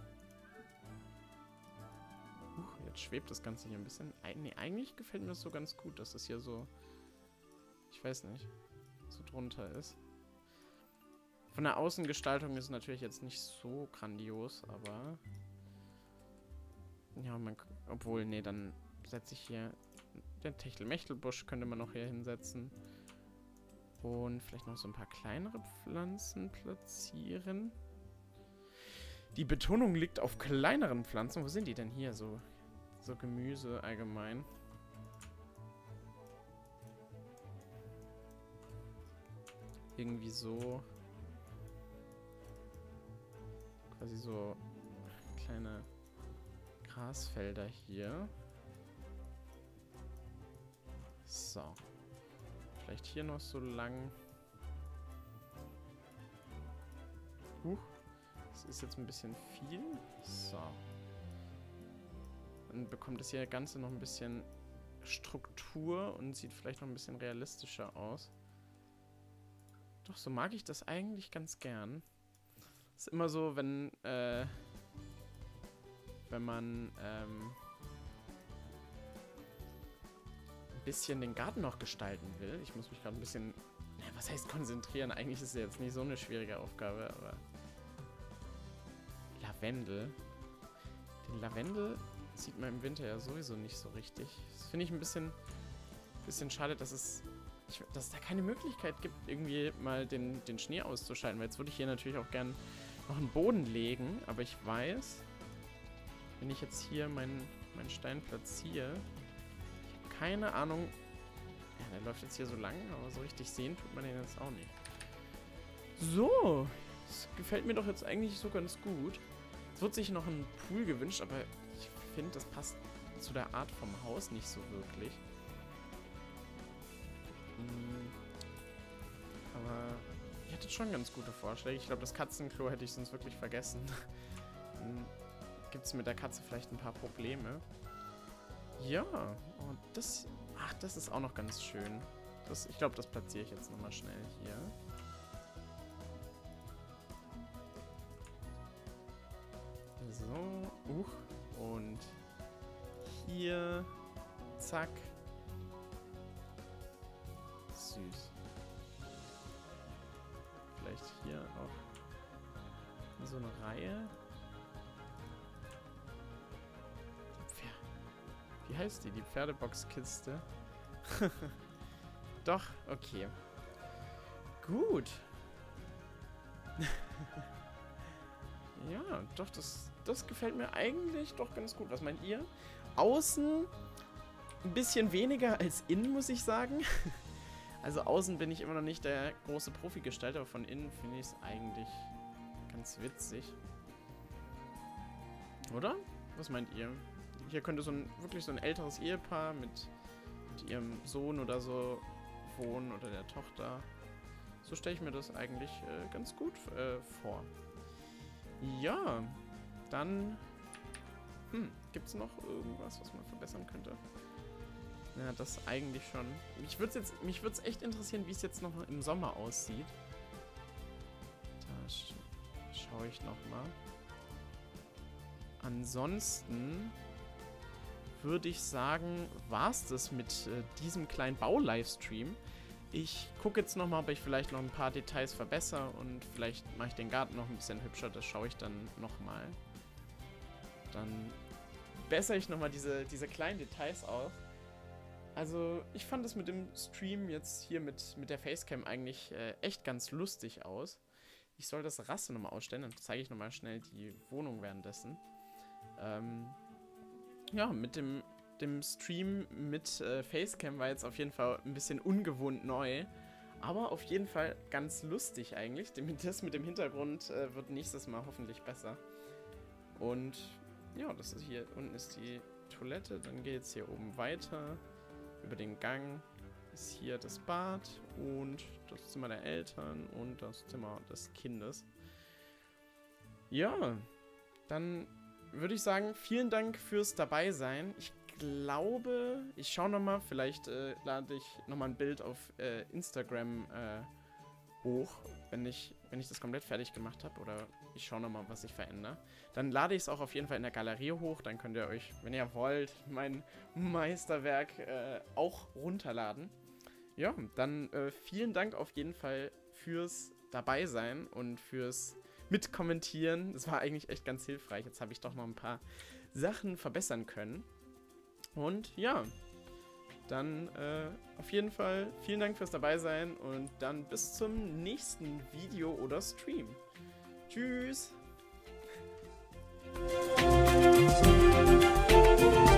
Huch, jetzt schwebt das Ganze hier ein bisschen. Nee, eigentlich gefällt mir das so ganz gut, dass das hier so, ich weiß nicht, so drunter ist. Von der Außengestaltung ist es natürlich jetzt nicht so grandios, aber... Ja, man... Obwohl, nee, dann setze ich hier... Den Techtelmechtelbusch könnte man noch hier hinsetzen. Und vielleicht noch so ein paar kleinere Pflanzen platzieren. Die Betonung liegt auf kleineren Pflanzen. Wo sind die denn hier? So, so Gemüse allgemein. Irgendwie so... Quasi so kleine Grasfelder hier. So. Vielleicht hier noch so lang. Huch. Das ist jetzt ein bisschen viel. So. Dann bekommt das hier Ganze noch ein bisschen Struktur und sieht vielleicht noch ein bisschen realistischer aus. Doch, so mag ich das eigentlich ganz gern. Ist immer so, wenn, äh, wenn man, ähm, ein bisschen den Garten noch gestalten will. Ich muss mich gerade ein bisschen, ja, was heißt konzentrieren? Eigentlich ist es jetzt nicht so eine schwierige Aufgabe, aber Lavendel. Die Lavendel sieht man im Winter ja sowieso nicht so richtig. Das finde ich ein bisschen, bisschen schade, dass es, ich, dass es da keine Möglichkeit gibt, irgendwie mal den, den Schnee auszuschalten. Weil jetzt würde ich hier natürlich auch gern noch einen Boden legen. Aber ich weiß, wenn ich jetzt hier meinen, meinen Stein platziere, ich habe keine Ahnung. Ja, der läuft jetzt hier so lang, aber so richtig sehen tut man den jetzt auch nicht. So, das gefällt mir doch jetzt eigentlich so ganz gut. Es wird sich noch ein Pool gewünscht, aber ich finde, das passt zu der Art vom Haus nicht so wirklich. Hm. Aber ihr hattet schon ganz gute Vorschläge. Ich glaube, das Katzenklo hätte ich sonst wirklich vergessen. Dann gibt es mit der Katze vielleicht ein paar Probleme. Ja, und das... Ach, das ist auch noch ganz schön. Das, ich glaube, das platziere ich jetzt nochmal schnell hier. So, uch. Und hier. Zack. Süß. Vielleicht hier auch so eine Reihe. Wie heißt die? Die Pferdeboxkiste. Doch, okay. Gut. Ja, doch, das, das gefällt mir eigentlich doch ganz gut. Was meint ihr? Außen ein bisschen weniger als innen, muss ich sagen. Also außen bin ich immer noch nicht der große Profi-Gestalter, aber von innen finde ich es eigentlich ganz witzig. Oder? Was meint ihr? Hier könnte so ein wirklich so ein älteres Ehepaar mit, mit ihrem Sohn oder so wohnen oder der Tochter. So stelle ich mir das eigentlich äh, ganz gut äh, vor. Ja, dann hm, gibt es noch irgendwas, was man verbessern könnte? Ja, das eigentlich schon. Mich würde es jetzt, mich würde es echt interessieren, wie es jetzt noch im Sommer aussieht. Da sch schaue ich noch mal. Ansonsten würde ich sagen, war es das mit äh, diesem kleinen Bau-Livestream. Ich gucke jetzt nochmal, ob ich vielleicht noch ein paar Details verbessere und vielleicht mache ich den Garten noch ein bisschen hübscher. Das schaue ich dann nochmal. Dann bessere ich nochmal diese, diese kleinen Details auf. Also ich fand es mit dem Stream jetzt hier mit, mit der Facecam eigentlich äh, echt ganz lustig aus. Ich soll das Raster nochmal ausstellen, dann zeige ich nochmal schnell die Wohnung währenddessen. Ähm... Ja, mit dem, dem Stream mit äh, Facecam war jetzt auf jeden Fall ein bisschen ungewohnt neu. Aber auf jeden Fall ganz lustig eigentlich. Das mit dem Hintergrund äh, wird nächstes Mal hoffentlich besser. Und ja, das ist hier unten ist die Toilette. Dann geht es hier oben weiter. Über den Gang ist hier das Bad und das Zimmer der Eltern und das Zimmer des Kindes. Ja, dann würde ich sagen, vielen Dank fürs Dabeisein. Ich glaube, ich schaue nochmal, vielleicht äh, lade ich nochmal ein Bild auf äh, Instagram äh, hoch, wenn ich, wenn ich das komplett fertig gemacht habe. Oder ich schaue nochmal, was ich verändere. Dann lade ich es auch auf jeden Fall in der Galerie hoch. Dann könnt ihr euch, wenn ihr wollt, mein Meisterwerk äh, auch runterladen. Ja, dann äh, vielen Dank auf jeden Fall fürs Dabeisein und fürs Mitkommentieren. Das war eigentlich echt ganz hilfreich. Jetzt habe ich doch noch ein paar Sachen verbessern können. Und ja, dann äh, auf jeden Fall vielen Dank fürs Dabeisein und dann bis zum nächsten Video oder Stream. Tschüss!